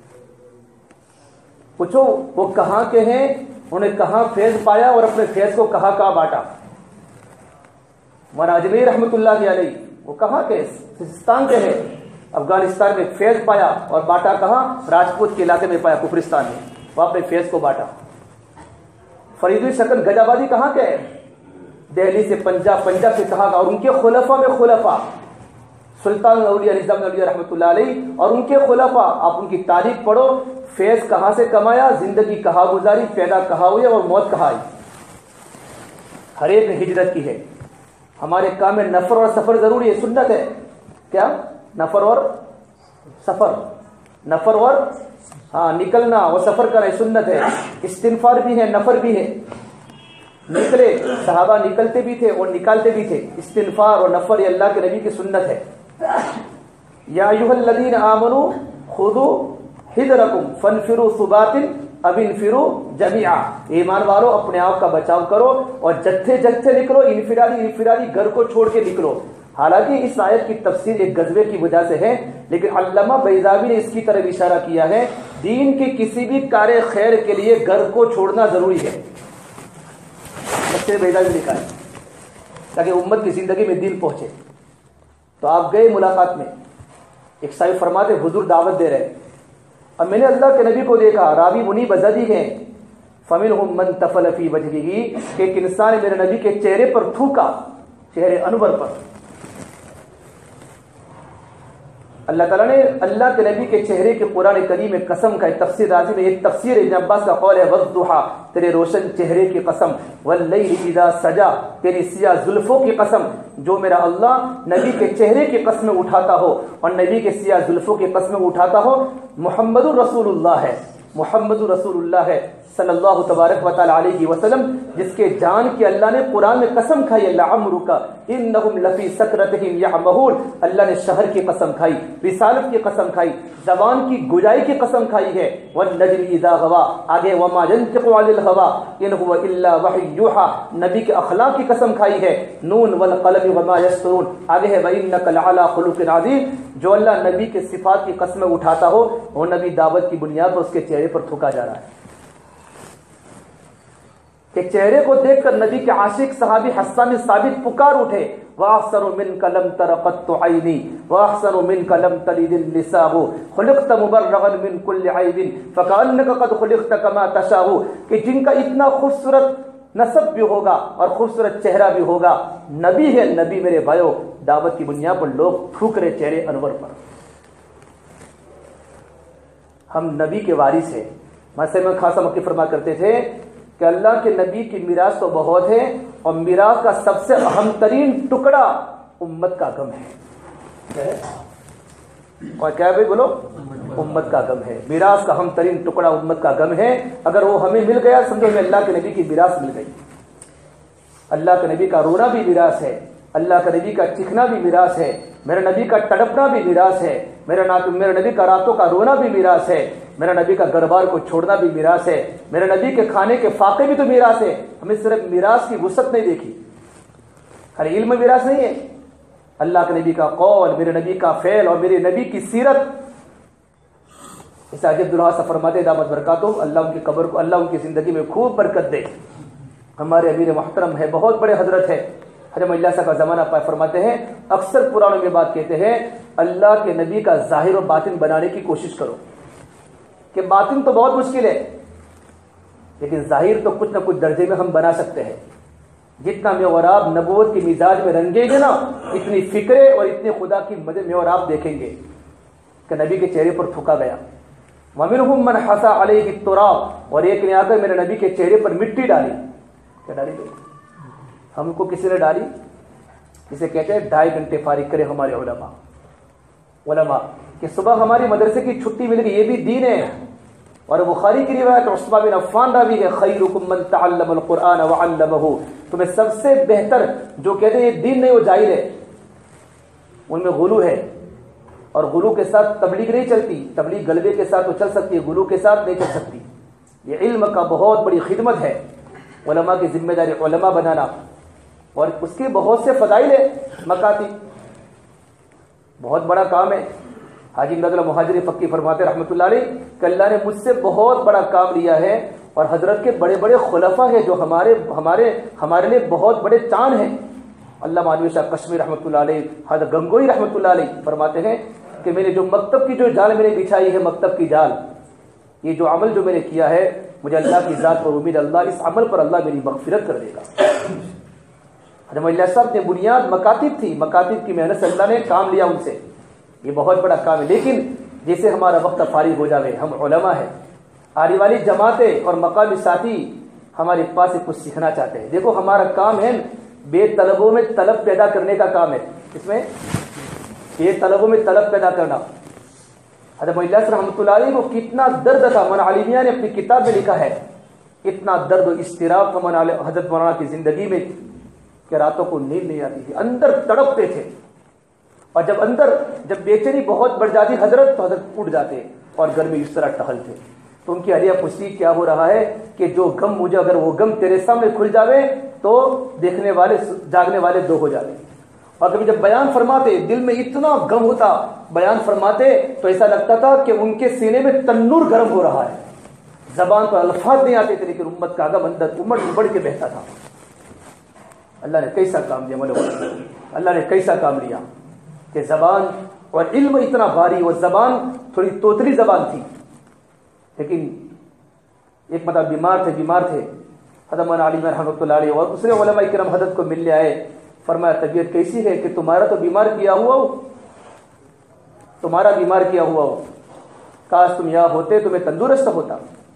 پوچھو وہ کہاں کے ہیں، انہوں نے کہاں فیض پایا اور اپنے فیض کو کہاں کہاں بانٹا. مولانا اجمیر رحمۃ اللہ علیہ وہ کہاں کے، سیستان کے ہیں، افغانستان میں فیض پایا اور بانٹا کہاں، راجپوت کے علاقے میں پایا، کفرستان میں، وہ اپنے فیض کو بانٹا. فریدی شکن گج آبادی کہاں کے ہیں، دہلی سے پنجاب، پنجاب سے کہاں کا، اور ان کے خلفاء میں خلفاء سلطان الاولیاء نظام الاولیاء رحمۃ اللہ علیہ اور ان کے خلفاء، آپ ان کی تاریخ پڑھو، فیض کہاں سے کمایا، زندگی کہاں گزاری، پیدا کہاں ہوئے اور موت کہاں آئی. ہر ایک نے ہجرت کی ہے. ہمارے کام میں نفر اور سفر ضروری ہے، سنت ہے. کیا نفر اور سفر، نفر اور ہاں نکلنا اور سفر کرنا سنت ہے. استنفار بھی ہے، نفر بھی ہے. نکلے صحابہ نکلتے بھی تھے اور نکالتے بھی تھے. استنفار اور نفر یہ اللہ کے نبی کی سنت ہے. یا ایھا الذین آمنوا خذوا حذرکم فانفروا ثبات اب انفروا جمیعا. ایمان والو اپنے آپ کا بچاؤ کرو اور جتھے جتھے نکلو، انفرادی انفرادی گھر کو چھوڑ کے نکلو. حالانکہ اس آیت کی تفسیر ایک غزوے کی وجہ سے ہے، لیکن علامہ بیضاوی نے اس کی طرف اشارہ کیا ہے، دین کے کسی بھی کار خیر کے لیے گھر کو چھوڑنا ضروری ہے. تفسیر بیضاوی لکھا ہے تاکہ امت کی زندگی میں دین پہنچے. تو آپ گئے ملاقات میں، ایک صاحب فرماتے حضور دعوت دے رہے، اب میں نے اللہ کے نبی کو دیکھا، راوی منی بزدی ہیں، فمنہم من تفل فی وجہہ، کہ ایک انسان میرے نبی کے چہرے پر تھوکا، چہرے انور پر. اللہ تعالیٰ نے اللہ کے نبی کے چہرے کے قرآن کریم میں قسم کا، تفسیر راضی میں ایک تفسیر ابن عباس کا قول ہے، والضحیٰ، تیرے روشن چہرے کی قسم، واللیل اذا سجا، تیری سیاہ زلفوں کی قسم. جو میرا اللہ نبی کے چہرے کی قسمیں اٹھاتا ہو اور نبی کے سیاہ زلفوں کی قسمیں اٹھاتا ہو، محمد الرسول اللہ ہے، محمد الرسول اللہ ہے صلی اللہ تبارک و تعالی علیہ وسلم، جس کے جان کی اللہ نے قرآن میں قسم کھائی، اللہ عمرک انہم لفی سکرتہم یعمہون، اللہ نے شہر کی قسم کھائی، رسالت کی قسم کھائی، زبان کی گویائی کی قسم کھائی ہے. والنجم اذا غوا، آگے وما ينطق عن الهوى ان هو الا وحی یوحى، نبی کے اخلاق کی قسم کھائی ہے. نون والقلم وما یسطرون، آگے ہے وانک لعلی خلق عظیم. جو اللہ نبی کے صفات کی قسمیں اٹھاتا ہو، وہ نبی دعوت کی بنیاد پر اس کے چہرے پر تھوکا جا رہا ہے. کہ چہرے کو دیکھ کر نبی کے عاشق صحابی حسان بن ثابت پکار اٹھے، وَأَحْسَنُ مِنْكَ لَمْ تَرَ قَطُّ عَيْنِي وَأَحْسَنُ مِنْكَ لَمْ تَلِدِ النِّسَاءُ خُلِقْتَ مُبَرَّغًا مِنْ كُلِّ عَيْبٍ فَكَأَنَّكَ قَدْ خُلِقْتَ كَمَا تَشَاءُ. کہ جن کا اتنا خوبصورت نسب بھی ہوگا اور خوبصورت چہرہ بھی ہوگا، نبی ہے. نبی میرے بھائیو دعوت کی بنیاد پر لوگ تھوک رہے چہرے انور پر. ہم نبی کے وارث ہیں. مسئلہ میں خاصا مکی فرما کرتے تھے کہ اللہ کے نبی کی میراث تو بہت ہے، اور میراث کا سب سے اہم ترین ٹکڑا امت کا غم ہے. اور کیا بھائی بولو، امت کا غم ہے. میراث کا اہم ترین ٹکڑا امت کا غم ہے. اگر وہ ہمیں مل گیا، سمجھو ہمیں اللہ کے نبی کی میراث مل گئی. اللہ کے نبی کا رونا بھی میراث ہے، اللہ کے نبی کا چکھنا بھی میراث ہے، میرے نبی کا تڑپنا بھی میراث ہے، میرے میرے نبی کا راتوں کا رونا بھی میراث ہے، میرے نبی کا گھر بار کو چھوڑنا بھی میراث ہے، میرے نبی کے کھانے کے فاقے بھی تو میراث ہے. ہمیں صرف میراث کی وسعت نہیں دیکھی، خالی علم میراث نہیں ہے، اللہ کے نبی کا قول، میرے نبی کا فعل اور میرے نبی کی سیرت. اس عجب دلہا سے فرماتے دامت برکاتہم، اللہ ان کی قبر کو، اللہ ان کی زندگی میں خوب برکت دے. ہمارے امیر محترم ہے، بہت بڑے حضرت ہے، حرم اللہ صاحب کا زمانہ پائے، فرماتے ہیں اکثر پرانوں میں بات کہتے ہیں، اللہ کے نبی کا ظاہر و باطن بنانے کی کوشش کرو. کہ باطن تو بہت مشکل ہے، لیکن ظاہر تو کچھ نہ کچھ درجے میں ہم بنا سکتے ہیں. جتنا میں اور آپ نبوت کی مزاج میں رنگیں گے نا، اتنی فکرے اور اتنے خدا کی مدد میں اور آپ دیکھیں گے کہ نبی کے چہرے پر تھوکا گیا. وَمِنْهُمْ مَنْ حَسَى عَلَيْهِ التُّرَابُ، اور ایک نے آ کر میرے نبی کے چہرے پر مٹی ڈالی. کیا ڈالی گئی؟ ہم کو کسی نے ڈالی، اسے کہتے ہیں ڈھائی گھنٹے فارغ کرے ہمارے علماء علماء کہ صبح ہماری مدرسے کی چھٹی مل گئی، یہ بھی دین ہے. اور بخاری کی روایت عثمان بن عفان راوی ہے، خیرکم من تعلم القرآن وعلمہ، تمہیں سب سے بہتر جو کہتے ہیں یہ دین نہیں وہ جاہل ہے. ان میں غلو ہے، اور غلو کے ساتھ تبلیغ نہیں چلتی. تبلیغ غلبے کے ساتھ تو چل سکتی ہے، غلو کے ساتھ نہیں چل سکتی. یہ علم کا بہت بڑی خدمت ہے، علماء کی ذمہ داری علماء بنانا. اور اس کے بہت سے فضائل ہیں مکاتب، بہت بڑا کام ہے۔ حاجی امداد اللہ مہاجری فقی فرماتے رحمۃ اللہ علیہ کہ اللہ نے مجھ سے بہت بڑا کام لیا ہے، اور حضرت کے بڑے بڑے خلفاء ہیں جو ہمارے ہمارے ہمارے لیے بہت بڑے چاند ہیں۔ اللہ مانوی شاہ کشمیر رحمۃ اللہ علیہ، حضرت گنگوئی رحمۃ اللہ علیہ فرماتے ہیں کہ میں نے جو مکتب کی جو جال میں نے بچھائی ہے، مکتب کی جال، یہ جو عمل جو میں نے کیا ہے، مجھے اللہ کی ذات پر امید، اللہ اس عمل پر اللہ میری مغفرت کر دے گا۔ حضرت اللہ صاحب نے بنیاد مکاتب تھی، مکاتب کی محنت سے اللہ نے کام لیا ان سے، یہ بہت بڑا کام ہے۔ لیکن جیسے ہمارا وقت فارغ ہو جاوے، ہم علماء ہیں، آنے والی جماعتیں اور مقامی ساتھی ہمارے پاس سے کچھ سیکھنا چاہتے ہیں۔ دیکھو ہمارا کام ہے بے طلبوں میں طلب پیدا کرنے کا کام ہے، اس میں بے طلبوں میں طلب پیدا کرنا۔ حضرت مولانا اللہ رحمۃ اللہ علیہ کو کتنا درد تھا، مولانا عالمیہ نے اپنی کتاب میں لکھا ہے، اتنا درد و اضطراب تھا حضرت مولانا کی زندگی میں کہ راتوں کو نیند نہیں آتی تھی، اندر تڑپتے تھے، اور جب اندر جب بے چینی بہت بڑھ جاتی حضرت تو حضرت اٹھ جاتے اور گھر میں اس طرح ٹہلتے۔ تو ان کی حالیہ پوچھتی کیا ہو رہا ہے کہ جو غم مجھے، اگر وہ غم تیرے سامنے کھل جاوے تو دیکھنے والے جاگنے والے دو ہو جاتے، اور کبھی جب بیان فرماتے دل میں اتنا غم ہوتا، بیان فرماتے تو ایسا لگتا تھا کہ ان کے سینے میں تنور گرم ہو رہا ہے، زبان پر الفاظ نہیں آتے تھے، لیکن امت کا غم اندر امڑ امڑ کے بہتا تھا۔ اللہ نے کیسا کام دیا مولانا، اللہ نے کیسا کام لیا کہ زبان اور علم اتنا بھاری، اور زبان تھوڑی توتلی زبان تھی، لیکن ایک مطلب بیمار تھے بیمار تھے حضرت مولانا علی رحمۃ اللہ علیہ، اور دوسرے علماء کرام حضرت کو ملنے آئے، فرمایا طبیعت کیسی ہے؟ کہ تمہارا تو بیمار کیا ہوا ہو، تمہارا بیمار کیا ہوا ہو، کاش تم یہاں ہوتے تو میں تندرست ہوتا۔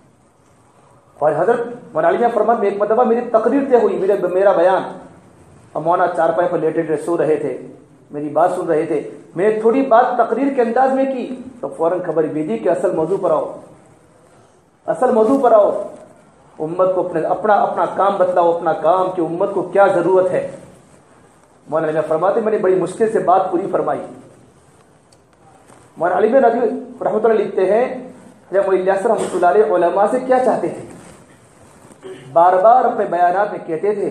اور حضرت مولانا علی فرمایا میں ایک مرتبہ میری تقریر طے ہوئی، میرے میرا بیان، اور مولانا چارپائی پر لیٹے لیٹے سو رہے تھے، میری بات سن رہے تھے، میں نے تھوڑی بات تقریر کے انداز میں کی تو فوراً خبر بھیجی کہ اصل موضوع پر آؤ، اصل موضوع پر آؤ، امت کو اپنے اپنا اپنا کام بتلاؤ، اپنا کام کہ امت کو کیا ضرورت ہے۔ مولانا علی فرماتے میں نے بڑی مشکل سے بات پوری فرمائی۔ مولانا علی رضی رحمۃ اللہ لکھتے ہیں جب مولانا الیاس رحمۃ اللہ علیہ علماء سے کیا چاہتے تھے، بار بار اپنے بیانات میں کہتے تھے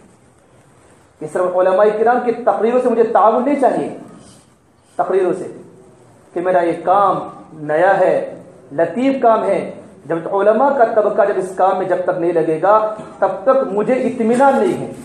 کہ صرف علماء کرام کی تقریروں سے مجھے تعاون نہیں چاہیے، تقریروں سے کہ میرا یہ کام نیا ہے، لطیف کام ہے، جب تک علماء کا طبقہ جب اس کام میں جب تک نہیں لگے گا تب تک مجھے اطمینان نہیں ہے،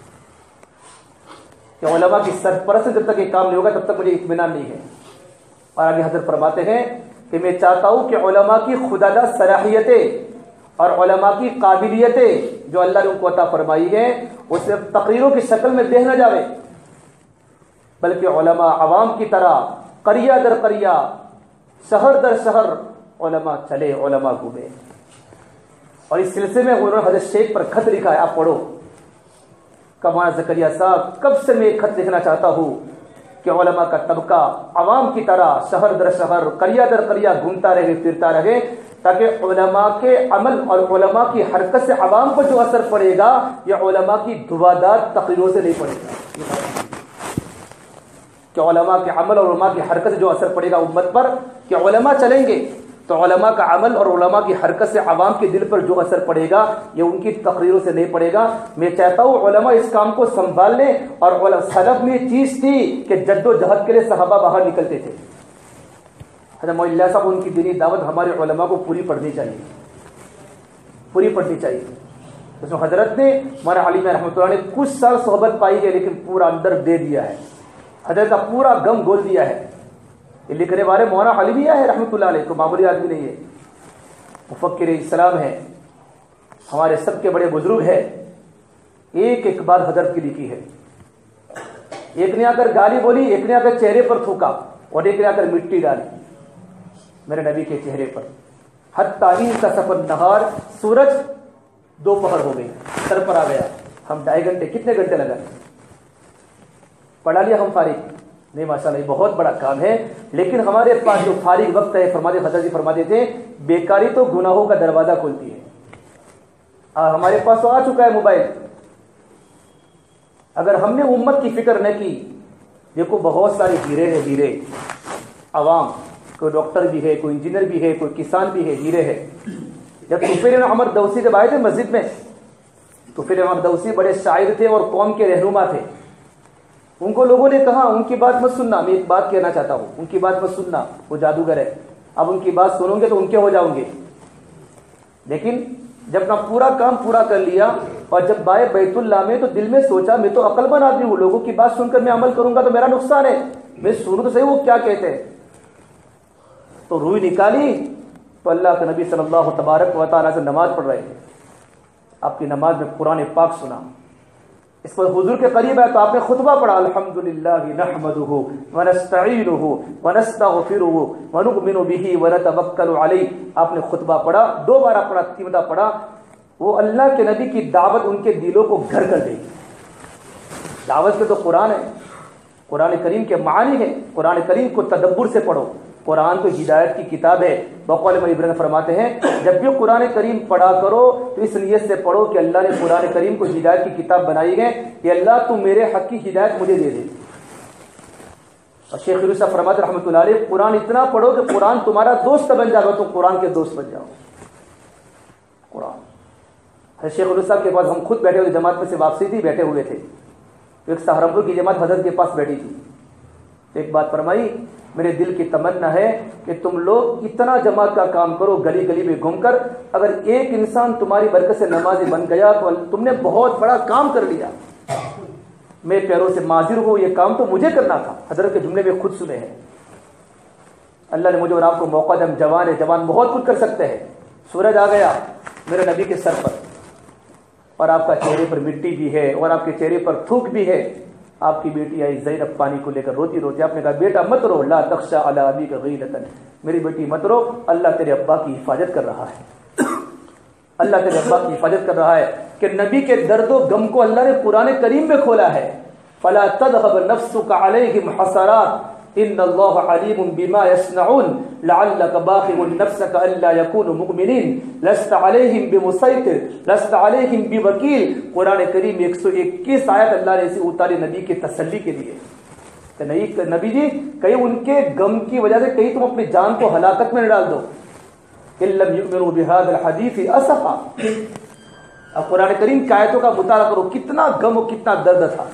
کہ علماء کی سرپرست جب تک یہ کام نہیں ہوگا تب تک مجھے اطمینان نہیں ہے۔ اور آگے حضرت فرماتے ہیں کہ میں چاہتا ہوں کہ علماء کی خدادہ صلاحیتیں اور علماء کی قابلیتیں جو اللہ نے ان کو عطا فرمائی ہیں وہ صرف تقریروں کی شکل میں دیکھ نہ جاوے، بلکہ علماء عوام کی طرح قریہ در قریہ، شہر در شہر علماء چلے، علماء گھومے۔ اور اس سلسلے میں انہوں نے حضرت شیخ پر خط لکھا ہے، آپ پڑھو۔ مولانا زکریا صاحب کب سے میں ایک خط لکھنا چاہتا ہوں کہ علماء کا طبقہ عوام کی طرح شہر در شہر قریہ در قریہ گھومتا رہے، پھرتا رہے، تاکہ علماء کے عمل اور علماء کی حرکت سے عوام کو جو اثر پڑے گا یہ علماء کی دعادار تقریروں سے نہیں پڑے گا، کہ علماء کے عمل اور علماء کی حرکت سے جو اثر پڑے گا امت پر، کہ علماء چلیں گے تو علماء کا عمل اور علماء کی حرکت سے عوام کے دل پر جو اثر پڑے گا یہ ان کی تقریروں سے نہیں پڑے گا۔ میں چاہتا ہوں علماء اس کام کو سنبھال لیں، اور سلف میں یہ چیز تھی کہ جد و جہد کے لیے صحابہ باہر نکلتے تھے۔ حضرت مولانا اللہ صاحب ان کی دینی دعوت ہمارے علماء کو پوری پڑھنی چاہیے، پوری پڑھنی چاہیے۔ اس میں حضرت نے مولانا علی رحمۃ اللہ نے کچھ سال صحبت پائی ہے لیکن پورا اندر دے دیا ہے، حضرت کا پورا غم گول دیا ہے۔ یہ لکھنے والے مولانا علی ہے رحمۃ اللہ علیہ، کو معمولی آدمی نہیں ہے، مفکر اسلام ہے، ہمارے سب کے بڑے بزرگ ہیں۔ ایک ایک بات حضرت کی لکھی ہے، ایک نے آ کر گالی بولی، ایک نے آ کر چہرے پر تھوکا، اور ایک نے آ کر مٹی ڈالی میرے نبی کے چہرے پر۔ حتی کا سفر نہار، سورج دوپہر ہو گئی، سر پر آ گیا، ہم ڈھائی گھنٹے کتنے گھنٹے لگا پڑھا لیا ہم فارغ نہیں، ماشاءاللہ یہ بہت بڑا کام ہے۔ لیکن ہمارے پاس جو فارغ وقت ہے، فرماتے حضرت جی فرماتے تھے بیکاری تو گناہوں کا دروازہ کھولتی ہے، اور ہمارے پاس تو آ چکا ہے موبائل۔ اگر ہم نے امت کی فکر نہ کی، دیکھو بہت سارے ہیرے ہیں، ہیرے عوام، کوئی ڈاکٹر بھی ہے، کوئی انجینئر بھی ہے، کوئی کسان بھی ہے، ہیرے ہے۔ جب سفیر عمر دوسی جب آئے تھے مسجد میں تو پھر امام دوسی بڑے شاعر تھے اور قوم کے رہنما تھے. ان کو لوگوں نے کہا ان کی بات مت سننا. میں ایک بات کہنا چاہتا ہوں, ان کی بات مت سننا, وہ جادوگر ہے, اب ان کی بات سنو گے تو ان کے ہو جاؤں گے. لیکن جب اپنا پورا کام پورا کر لیا اور جب بائے بیت اللہ میں, تو دل میں سوچا میں تو عقل مند آدمی ہوں, لوگوں کی بات سن کر میں عمل کروں گا تو میرا نقصان ہے, میں سنوں تو صحیح وہ کیا کہتے ہیں. تو روئی نکالی تو اللہ کے نبی صلی اللہ تبارک و تعالیٰ سے نماز پڑھ رہے تھے. آپ کی نماز میں قرآن پاک سنا, اس پر حضور کے قریب ہے تو آپ نے خطبہ پڑھا, الحمدللہ نحمدہ ونستعینہ ونستغفرہ ونؤمن بہ ونتوکل علیہ. آپ نے خطبہ پڑھا, دو بار پڑھا, تین بار پڑھا. وہ اللہ کے نبی کی دعوت ان کے دلوں کو گھر کر دے گی. دعوت کے تو قرآن ہے, قرآن کریم کے معانی ہے. قرآن کریم کو تدبر سے پڑھو. قرآن تو ہدایت کی کتاب ہے. بقول عمر ابن فرماتے ہیں جب بھی قرآن کریم پڑھا کرو تو اس نیت سے پڑھو کہ اللہ نے قرآن کریم کو ہدایت کی کتاب بنائی ہے, کہ اللہ تو میرے حق کی ہدایت مجھے دے دے. اور شیخ یوسف فرماتے ہیں رحمۃ اللہ علیہ, قرآن اتنا پڑھو کہ قرآن تمہارا دوست بن جائے, تو قرآن کے دوست بن جاؤ. قرآن شیخ یوسف صاحب کے پاس ہم خود بیٹھے ہوئے, جماعت میں سے واپسی تھی, بیٹھے ہوئے تھے. ایک سہارنپور کی جماعت حضرت کے پاس بیٹھی تھی. ایک بات فرمائی, میرے دل کی تمنا ہے کہ تم لوگ اتنا جماعت کا کام کرو, گلی گلی میں گھوم کر, اگر ایک انسان تمہاری برکت سے نمازی بن گیا تو تم نے بہت بڑا کام کر لیا. میں پیروں سے معذر ہوں, یہ کام تو مجھے کرنا تھا. حضرت کے جملے میں خود سنے ہیں. اللہ نے مجھے اور آپ کو موقع دیا, ہم جوان ہیں, جوان بہت کچھ کر سکتے ہیں. سورج آ گیا میرے نبی کے سر پر, اور آپ کا چہرے پر مٹی بھی ہے, اور آپ کے چہرے پر تھوک بھی ہے. آپ کی بیٹی آئی زینب پانی کو لے کر روتی روتی, آپ نے کہا بیٹا مت رو, لا تخشى علی ابیک غیلۃ, میری بیٹی مت رو, اللہ تیرے ابا کی حفاظت کر رہا ہے. اللہ تیرے ابا کی حفاظت کر رہا ہے. کہ نبی کے درد و غم کو اللہ نے قرآن کریم میں کھولا ہے. فلا تذهب نفسك عليهم حسرات ان اللہ علیم بما یصنعون لعلک باخع نفسك الا يكونوا مؤمنین لست علیہم بمسیطر لست علیہم بوکیل. قرآن کریم ایک سو اکیس آیت اللہ نے اسے اتاری نبی کے تسلی کے لیے. کہ نہیں نبی جی, کہیں ان کے غم کی وجہ سے کہیں تم اپنی جان کو ہلاکت میں نہ ڈال دو. ان لم یؤمنوا بهذا الحدیث اسفا. اب قرآن کریم کی آیتوں کا مطالعہ کرو, کتنا غم و کتنا درد تھا.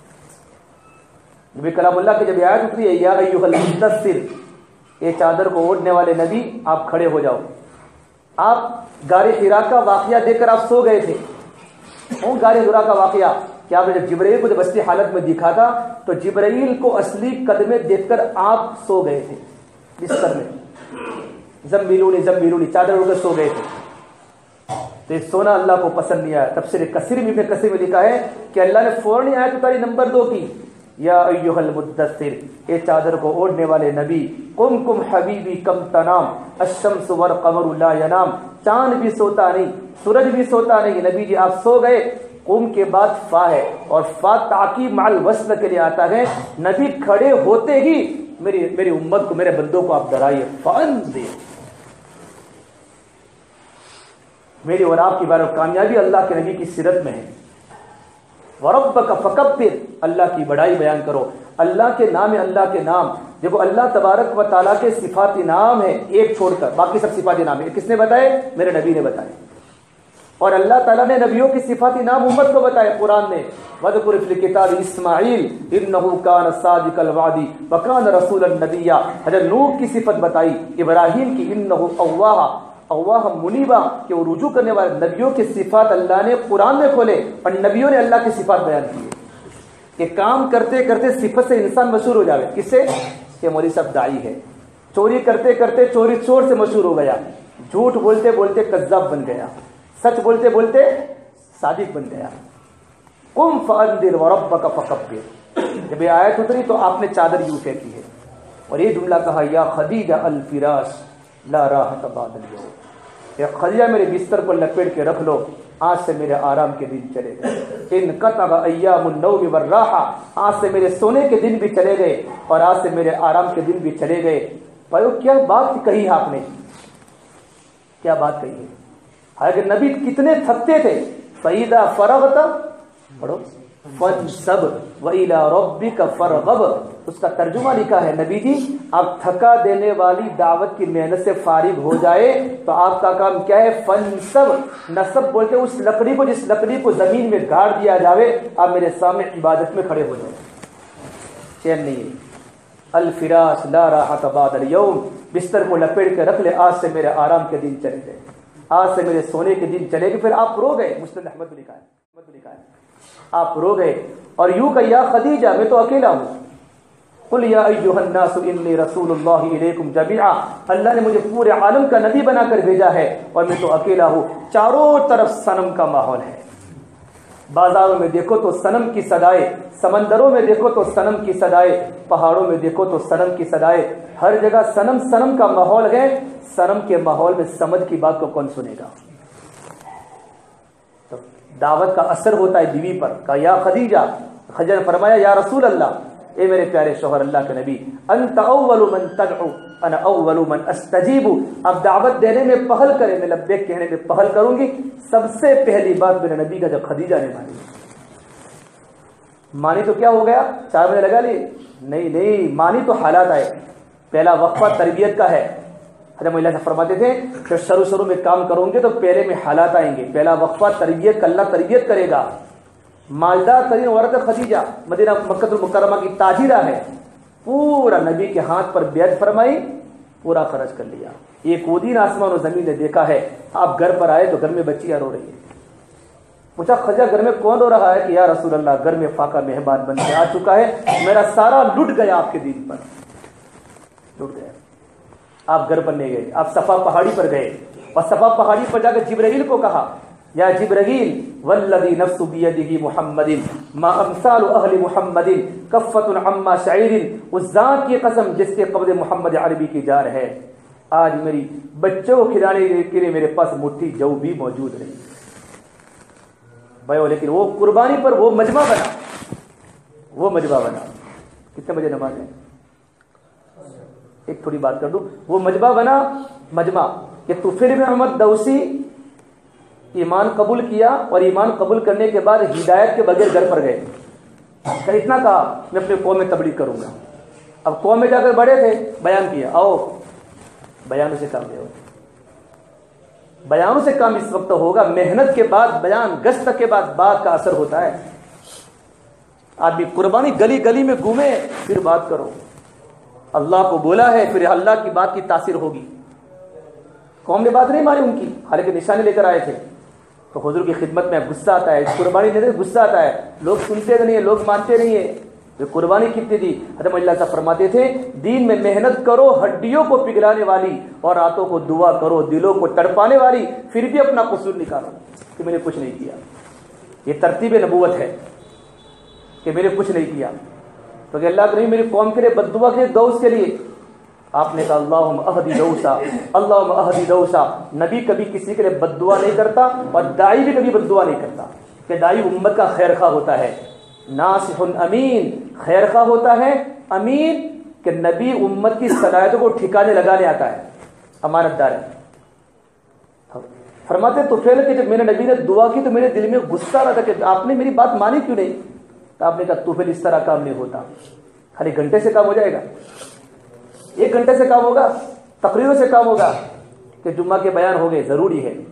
نبی کلام اللہ کی جب آیت اتری ہے, یا ایھا المدثر, یہ چادر کو اوڑھنے والے نبی آپ کھڑے ہو جاؤ. آپ غار حرا کا واقعہ دیکھ کر آپ سو گئے تھے. وہ غار حرا کا واقعہ کہ آپ نے جب جبرائیل کو جب اصلی حالت میں دکھا تھا تو جبرائیل کو اصلی قدمے دیکھ کر آپ سو گئے تھے بستر میں. زمبیلونی زمبیلونی, چادر اڑ کر سو گئے تھے. تو یہ سونا اللہ کو پسند نہیں آیا. تفسیر کثیر میں ابن کثیر میں لکھا ہے کہ اللہ نے فوراً آیت اتاری نمبر دو کی, یا ایھا المدثر, اے چادر کو اوڑھنے والے نبی, قم قم حبیبی کم تنام الشمس والقمر لا ینام. چاند بھی سوتا نہیں, سورج بھی سوتا نہیں. نبی جی آپ سو گئے. قم کے بعد فا ہے, اور فا تعقیب مع الوصل کے لیے آتا ہے. نبی کھڑے ہوتے ہی میری میری امت کو, میرے بندوں کو آپ ڈرائیے. فانذر, میری اور آپ کی بار کامیابی اللہ کے نبی کی سیرت میں ہے. وربک فکبر, اللہ کی بڑائی بیان کرو. اللہ کے نام, اللہ کے نام, دیکھو اللہ تبارک و تعالیٰ کے صفاتی نام ہے ایک چھوڑ کر, باقی سب صفاتی نام ہے. کس نے بتائے؟ میرے نبی نے بتائے. اور اللہ تعالیٰ نے نبیوں کی صفاتی نام امت کو بتائے قرآن میں. وَذْكُرْ فِي الْكِتَابِ إِسْمَاعِيلَ إِنَّهُ كَانَ صَادِقَ الْوَعْدِ وَكَانَ رَسُولًا نَبِيًّا. حضرت نوح کی صفت بتائی, ابراہیم کی إِنَّهُ أَوَّاهٌ اللہ منیبا, کہ وہ رجوع کرنے والے. نبیوں کی صفات اللہ نے قرآن میں کھولے, اور نبیوں نے اللہ کی صفات بیان کی کہ کام کرتے کرتے صفت سے انسان مشہور ہو جاوے. کس سے؟ کہ مولوی صاحب داعی ہے. چوری کرتے کرتے چوری چور سے مشہور ہو گیا. جھوٹ بولتے بولتے کذاب بن گیا. سچ بولتے بولتے صادق بن گیا. قم فانذر وربک فکبر. جب یہ آیت اتری تو آپ نے چادر یوں پھینکی ہے, اور یہ جملہ کہا, یا خدیجہ الفراش لا راحت بعد اليوم. یا خدیجہ میرے بستر کو لپیٹ کے رکھ لو, آج سے میرے آرام کے دن چلے گئے. انقطع ایام النوم والراحہ, آج سے میرے سونے کے دن بھی چلے گئے, اور آج سے میرے آرام کے دن بھی چلے گئے. پر کیا بات کہی آپ نے, کیا بات کہی ہے. حالانکہ نبی کتنے تھکتے تھے. فَإِذَا فَرَغْتَ, پڑھو, فانصب وإلی ربک فرغب، اس کا ترجمہ لکھا ہے نبی جی آپ تھکا دینے والی دعوت کی محنت سے فارغ ہو جائے تو آپ کا کام کیا ہے؟ فانصب، نصب بولتے اس لکڑی کو جس لکڑی کو زمین میں گاڑ دیا جاوے، آپ میرے سامنے عبادت میں کھڑے ہو جائیں، چین نہیں ہے۔ الفراش لا راحت بعد اليوم، بستر کو لپیٹ کے رکھ لے، آج سے میرے آرام کے دن چلے گئے، آج سے میرے سونے کے دن چلے گئے۔ پھر آپ رو گئے، مسند احمد لکھا ہے، احمد لکھا ہے آپ رو گئے اور یوں کہ یا خدیجہ میں تو اکیلا ہوں، قل یا ایھا الناس انی رسول اللہ الیکم جمیعا، اللہ نے مجھے پورے عالم کا نبی بنا کر بھیجا ہے اور میں تو اکیلا ہوں، چاروں طرف صنم کا ماحول ہے، بازاروں میں دیکھو تو صنم کی صدائے، سمندروں میں دیکھو تو صنم کی صدائے، پہاڑوں میں دیکھو تو صنم کی صدائے، ہر جگہ صنم صنم کا ماحول ہے۔ صنم کے ماحول میں سمجھ کی بات کو کون سنے گا؟ تو دعوت کا اثر ہوتا ہے بیوی پر، کہا یا خدیجہ، خدیجہ نے فرمایا یا رسول اللہ، اے میرے پیارے شوہر اللہ کے نبی، انت اول من تدعو انا اول من استجیب، اب دعوت دینے میں پہل کرے، میں لبیک کہنے میں پہل کروں گی، سب سے پہلی بات میرے نبی کا جب خدیجہ نے مانی، مانی تو کیا ہو گیا؟ چار مہینے لگا لی؟ نہیں نہیں، مانی تو حالات آئے، پہلا وقفہ تربیت کا ہے، حضرت اللہ سے فرماتے تھے کہ شروع شروع میں کام کروں گے تو پہلے میں حالات آئیں گے، پہلا وقفہ تربیت کا، اللہ تربیت کرے گا۔ مالدار ترین عورت خدیجہ، مدینہ مکہ المکرمہ کی تاجرہ ہے، پورا نبی کے ہاتھ پر بیعت فرمائی، پورا خرچ کر لیا، ایک وہ دن آسمان و زمین نے دیکھا ہے۔ آپ گھر پر آئے تو گھر میں بچیاں رو رہی ہیں، پوچھا خدیجہ گھر میں کون رو رہا ہے؟ کہ یا رسول اللہ گھر میں فاقہ مہمان بن کے آ چکا ہے، میرا سارا لٹ گیا آپ کے دین پر، لٹ گیا۔ آپ گھر پر نہیں گئے، آپ صفا پہاڑی پر گئے اور صفا پہاڑی پر جا کے جبرائیل کو کہا یا جبرائیل والذی نفس بیدہ محمد ما امثال اہل محمد کفۃ عما شعیر، اس ذات کی قسم جس کے قبض محمد عربی کی جار ہے، آج میری بچوں کو کھلانے کے لیے میرے پاس مٹھی جو بھی موجود نہیں بھائی، لیکن وہ قربانی پر وہ مجمع بنا، وہ مجمع بنا۔ کتنے بجے نماز ہے؟ ایک تھوڑی بات کر دوں، وہ مجمع بنا، مجمع کہ طفیل بن محمد دوسی ایمان قبول کیا اور ایمان قبول کرنے کے بعد ہدایت کے بغیر گھر پر گئے، کہ اتنا کہا میں اپنے قوم میں تبلیغ کروں گا۔ اب قوم میں جا کر بڑے تھے، بیان کیا، آؤ بیانوں سے کام لے، بیانوں سے کام اس وقت ہوگا، محنت کے بعد بیان، گشت کے بعد بات کا اثر ہوتا ہے۔ آدمی قربانی گلی گلی میں گھومے پھر بات کرو، اللہ کو بولا ہے پھر اللہ کی بات کی تاثیر ہوگی۔ قوم نے بات نہیں مانی ان کی، حالانکہ نشانے لے کر آئے تھے، تو حضور کی خدمت میں غصہ آتا ہے، قربانی دینے غصہ آتا ہے، لوگ سنتے نہیں ہیں، لوگ مانتے نہیں ہیں، جو قربانی کتنی دی۔ حضرت اللہ صاحب فرماتے تھے دین میں محنت کرو ہڈیوں کو پگھلانے والی اور راتوں کو دعا کرو دلوں کو تڑپانے والی، پھر بھی اپنا قصور نکالو کہ میں نے کچھ نہیں کیا۔ یہ ترتیب نبوت ہے کہ میں نے کچھ نہیں کیا، تو کہ اللہ کریم میری قوم کے لیے بد دعا کے دوست کے لیے آپ نے کہا اللہم اہدی دوسا، اللہم اہدی دوسا۔ نبی کبھی کسی کے لیے بد دعا نہیں کرتا اور داعی بھی کبھی بد دعا نہیں کرتا، کہ داعی امت کا خیر خواہ ہوتا ہے، ناصح امین، خیر خواہ ہوتا ہے، امین کہ نبی امت کی صلاحیتوں کو ٹھکانے لگانے آتا ہے، امانت دار ہے۔ فرماتے تو پھر کہ جب میرے نبی نے دعا کی تو میرے دل میں غصہ آ رہا تھا کہ آپ نے میری بات مانی کیوں نہیں؟ تو آپ نے کہا تو پھر اس طرح کام نہیں ہوتا، خالی گھنٹے سے کام ہو جائے گا، ایک گھنٹے سے کام ہوگا، تقریروں سے کام ہوگا، کہ جمعہ کے بیان ہو گئے، ضروری ہے،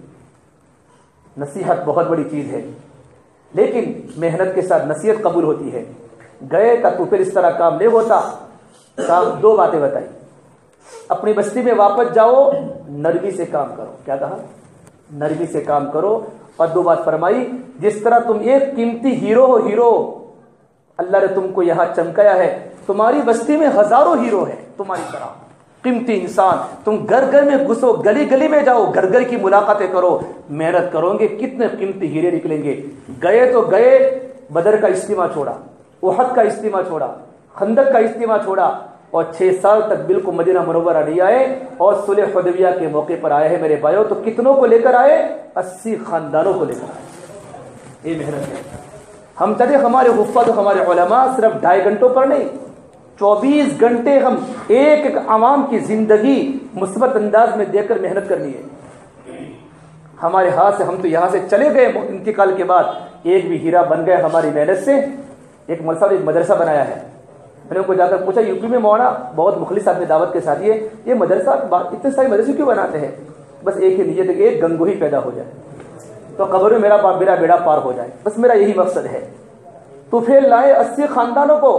نصیحت بہت بڑی چیز ہے، لیکن محنت کے ساتھ نصیحت قبول ہوتی ہے۔ گئے کا تو پھر اس طرح کام نہیں ہوتا۔ کام دو باتیں بتائی، اپنی بستی میں واپس جاؤ، نرمی سے کام کرو، کیا کہا؟ نرمی سے کام کرو، اور دو بات فرمائی، جس طرح تم ایک قیمتی ہیرو ہو، ہیرو اللہ نے تم کو یہاں چمکایا ہے، تمہاری بستی میں ہزاروں ہیرو ہیں تمہاری طرح قیمتی انسان، تم گھر گھر میں گھسو، گلی گلی میں جاؤ، گھر گھر کی ملاقاتیں کرو، محنت کرو گے کتنے قیمتی ہیرے نکلیں گے۔ گئے تو گئے، بدر کا اجتماع چھوڑا، احد کا اجتماع چھوڑا، خندق کا اجتماع چھوڑا، اور چھ سال تک بالکل مدینہ منورہ نہیں آئے، اور صلح حدیبیہ کے موقع پر آئے ہیں میرے بھائیوں، تو کتنوں کو لے کر آئے؟ اسی خاندانوں کو لے کر آئے۔ یہ محنت ہے۔ ہم چلے ہمارے حفاظ ہمارے علماء صرف ڈھائی گھنٹوں پر نہیں، چوبیس گھنٹے ہم ایک ایک عوام کی زندگی مثبت انداز میں دے کر محنت کرنی ہے۔ ہمارے ہاتھ سے، ہم تو یہاں سے چلے گئے انتقال کے بعد، ایک بھی ہیرا بن گئے ہماری محنت سے۔ ایک مرسا ایک مدرسہ بنایا ہے، میں نے ان کو جا کر پوچھا، یو پی میں مولانا بہت مخلص آدمی دعوت کے ساتھ، یہ یہ مدرسہ اتنے سارے مدرسے کیوں بناتے ہیں؟ بس ایک ہی نیت ہے کہ ایک گنگوہی پیدا ہو جائے تو قبر میں میرا میرا بیڑا پار ہو جائے، بس میرا یہی مقصد ہے۔ تو پھر لائے اسی خاندانوں کو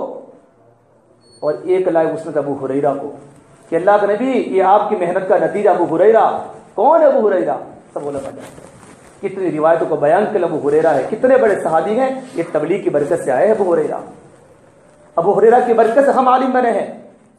اور ایک لائے مسند ابو ہریرہ کو کہ اللہ کے نبی یہ آپ کی محنت کا نتیجہ ابو ہریرہ۔ کون ہے ابو ہریرہ؟ سب علماء جانتے ہیں، کتنی روایتوں کو بیان کر ابو ہریرہ ہے، کتنے بڑے صحابی ہیں، یہ تبلیغ کی برکت سے آئے ہیں ابو ہریرہ۔ ابو ہریرہ کی برکت سے ہم عالم بنے ہیں،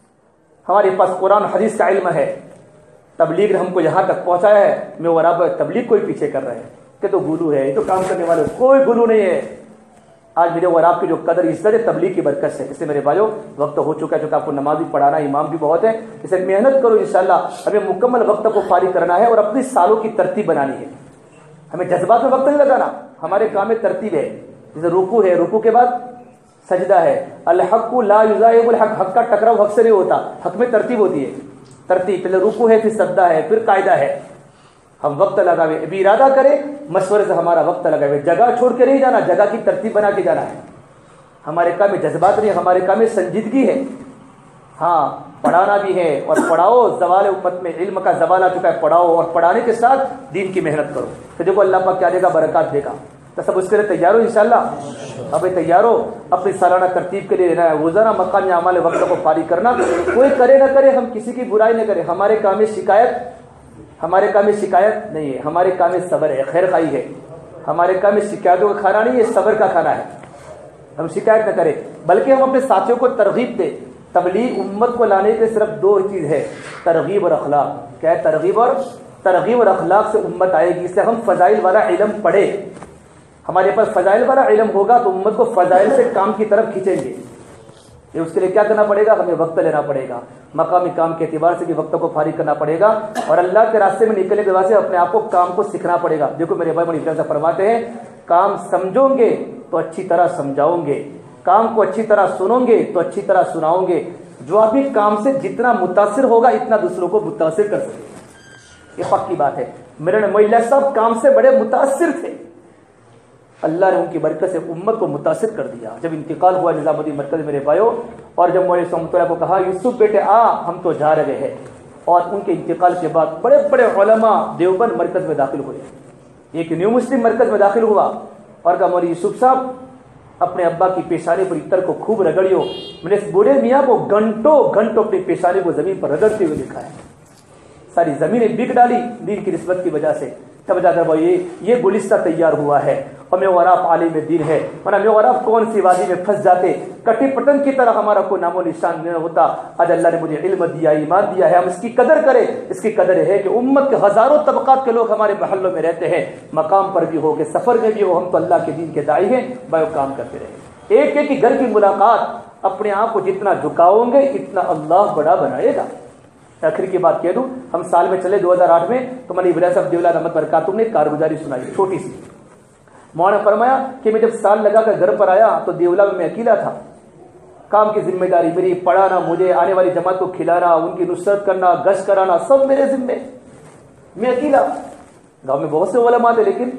ہمارے پاس قرآن حدیث کا علم ہے، تبلیغ نے ہم کو یہاں تک پہنچایا ہے۔ میں اور آپ تبلیغ کو ہی پیچھے کر رہے ہیں کہ تو گلو ہے، یہ تو کام کرنے والے، کوئی گلو نہیں ہے۔ آج میرے اور آپ کی جو قدر عزت ہے تبلیغ کی برکت سے۔ اس سے میرے بھائیو وقت ہو چکا ہے، چونکہ آپ کو نماز بھی پڑھانا، امام بھی بہت ہے، اسے محنت کرو انشاءاللہ۔ ہمیں مکمل وقت کو فارغ کرنا ہے اور اپنی سالوں کی ترتیب بنانی ہے۔ ہمیں جذبات میں وقت نہیں لگانا، ہمارے کام میں ترتیب ہے۔ جیسے رکوع ہے، رکوع کے بعد سجدہ ہے، الحق لا یضاعف الحق، حق کا ٹکراؤ حق سے نہیں ہوتا، حق میں ترتیب ہوتی ہے۔ ترتیب پہلے رکوع ہے، پھر سجدہ ہے، پھر قاعدہ ہے۔ ہم وقت لگاوے، ابھی ارادہ کرے مشورے سے ہمارا وقت لگاوے، جگہ چھوڑ کے نہیں جانا، جگہ کی ترتیب بنا کے جانا ہے۔ ہمارے کام میں جذبات نہیں، ہمارے کام میں سنجیدگی ہے۔ ہاں پڑھانا بھی ہے اور پڑھاؤ، زوال امت میں علم کا زوال آ چکا ہے، پڑھاؤ اور پڑھانے کے ساتھ دین کی محنت کرو، تو دیکھو اللہ پاک کیا دے گا، برکات دے گا۔ تو سب اس کے لیے تیار ہو انشاءاللہ؟ اب تیار ہو اپنی سالانہ ترتیب کے لیے لینا ہے، روزانہ مقامی اعمال وقت کو فارغ کرنا۔ کوئی کرے نہ کرے، ہم کسی کی برائی نہ کریں، ہمارے کام میں شکایت ہمارے کام میں شکایت نہیں ہے، ہمارے کام میں صبر ہے، خیر خواہی ہے۔ ہمارے کام میں شکایتوں کا کھانا نہیں ہے، صبر کا کھانا ہے۔ ہم شکایت نہ کریں بلکہ ہم اپنے ساتھیوں کو ترغیب دیں۔ تبلیغ امت کو لانے کے صرف دو چیز ہے، ترغیب اور اخلاق۔ کیا ہے؟ ترغیب اور ترغیب اور اخلاق سے امت آئے گی۔ اس سے ہم فضائل والا علم پڑھے، ہمارے پاس فضائل والا علم ہوگا تو امت کو فضائل سے کام کی طرف کھینچیں گے۔ یہ اس کے لیے کیا کرنا پڑے گا؟ ہمیں وقت لینا پڑے گا، مقامی کام کے اعتبار سے بھی وقت کو فارغ کرنا پڑے گا، اور اللہ کے راستے میں نکلنے کے واسطے اپنے آپ کو کام کو سیکھنا پڑے گا۔ دیکھو میرے بھائی بڑی سے فرماتے ہیں، کام سمجھو گے تو اچھی طرح سمجھاؤ گے، کام کو اچھی طرح سنو گے تو اچھی طرح سناؤ گے۔ جو آدمی کام سے جتنا متاثر ہوگا اتنا دوسروں کو متاثر کر سکے گا، یہ پکی بات ہے۔ میرے مولا صاحب کام سے بڑے متاثر تھے، اللہ نے ان کی برکت سے امت کو متاثر کر دیا۔ جب انتقال ہوا نظام الدین مرکزی میرے بھائیوں، اور جب مولوی صاحب کو کہا یوسف بیٹے آ، ہم تو جا رہے ہیں، اور ان کے انتقال کے بعد بڑے بڑے علماء دیوبند مرکز میں داخل ہوئے۔ ایک نیو مسلم مرکز میں داخل ہوا اور کہا مولوی یوسف صاحب اپنے ابا کی پیشانی پر عطر کو خوب رگڑیو۔ میں نے اس بوڑھے میاں کو گھنٹوں گھنٹوں اپنی پیشانی کو زمین پر رگڑتے ہوئے دیکھا ہے، ساری زمینیں بک ڈالی دین کی نسبت کی وجہ سے۔ تب جا کر بھائی یہ گلستہ تیار ہوا ہے، اور میں اور آپ عالم دین ہے، ورنہ میں اور آپ کون سی وادی میں پھنس جاتے، کٹی پٹن کی طرح ہمارا کوئی نام و نشان نہیں ہوتا۔ آج اللہ نے مجھے علم دیا، ایمان دیا ہے، ہم اس کی قدر کریں۔ اس کی قدر ہے کہ امت کے ہزاروں طبقات کے لوگ ہمارے محلوں میں رہتے ہیں، مقام پر بھی ہو کہ سفر میں بھی ہو، ہم تو اللہ کے دین کے داعی ہیں، بھائی کام کرتے رہے۔ ایک ایک کی گھر کی ملاقات، اپنے آپ کو جتنا جھکاؤ گے اتنا اللہ بڑا بنائے گا۔ آخر کی بات کہہ دوں، ہم سال میں چلے دو ہزار آٹھ میں تو مولوی ابراہیم صاحب دیولا رحمت برکاتہ نے کارگزاری سنائی چھوٹی سی۔ مولانا نے فرمایا کہ میں جب سال لگا کر گھر پر آیا تو دیولا میں میں اکیلا تھا، کام کی ذمہ داری میری، پڑھانا مجھے، آنے والی جماعت کو کھلانا، ان کی نصرت کرنا، گشت کرانا، سب میرے ذمے، میں اکیلا۔ گاؤں میں بہت سے علماء تھے لیکن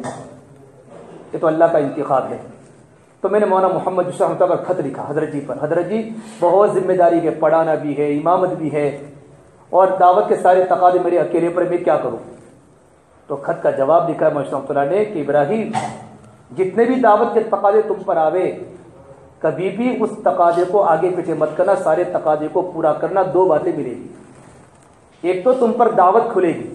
یہ تو اللہ کا انتخاب ہے۔ تو میں نے مولانا محمد یوسف رحمۃ اللہ کا خط لکھا حضرت جی پر، حضرت جی بہت ذمہ داری ہے، پڑھانا بھی ہے، امامت بھی ہے، اور دعوت کے سارے تقاضے میرے اکیلے پر، میں کیا کروں؟ تو خط کا جواب لکھا ہے مولانا رحمۃ اللہ نے کہ ابراہیم جتنے بھی دعوت کے تقاضے تم پر آوے کبھی بھی اس تقاضے کو آگے پیچھے مت کرنا، سارے تقاضے کو پورا کرنا۔ دو باتیں ملے گی، ایک تو تم پر دعوت کھلے گی،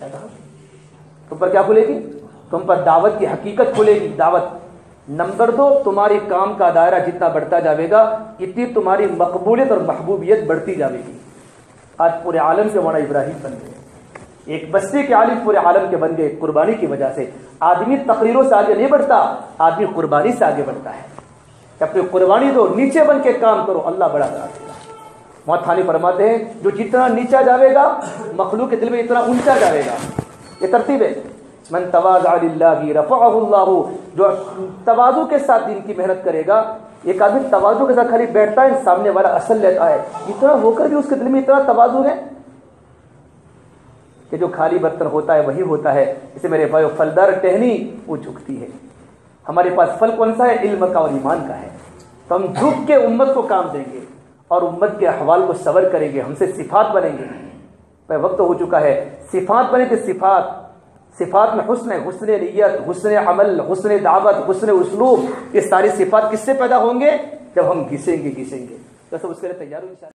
تم پر کیا کھلے گی؟ تم پر دعوت کی حقیقت کھلے گی، دعوت۔ نمبر دو، تمہاری کام کا دائرہ جتنا بڑھتا جاوے گا اتنی تمہاری مقبولیت اور محبوبیت بڑھتی جاوے گی۔ آج پورے عالم کے مولانا ابراہیم بن گئے، ایک بستی کے عالم پورے عالم کے بن گئے قربانی کی وجہ سے۔ آدمی تقریروں سے آگے نہیں بڑھتا، آدمی قربانی سے آگے بڑھتا ہے۔ اپنی قربانی دو، نیچے بن کے کام کرو، اللہ بڑا بنا دے گا۔ وہاں تھانی فرماتے ہیں جو جتنا نیچا جاوے گا مخلوق کے دل میں اتنا اونچا جاوے گا، یہ ترتیب ہے۔ من تواضع للہ رفعہ اللہ، جو تواضع کے ساتھ دین کی محنت کرے گا۔ ایک آدمی تواضع کے ساتھ خالی بیٹھتا ہے، سامنے والا اصل لیتا ہے، اتنا ہو کر بھی اس کے دل میں اتنا تواضع ہے، کہ جو خالی برتن ہوتا ہے وہی ہوتا ہے. اسے میرے بھائیو پھلدار ٹہنی وہ جھکتی ہے. ہمارے پاس پھل کون سا ہے؟ علم کا اور ایمان کا ہے. تو ہم جھک کے امت کو کام دیں گے اور امت کے احوال کو صبر کریں گے. ہم سے صفات بنیں گے. وقت ہو چکا ہے. صفات بنے تو صفات صفات میں حسن ہے، حسن نیت، حسن عمل، حسن دعوت، حسن اسلوب. یہ ساری صفات کس سے پیدا ہوں گے؟ جب ہم گھسیں گے گھسیں گے. تو سب اس کے لیے تیار ہو.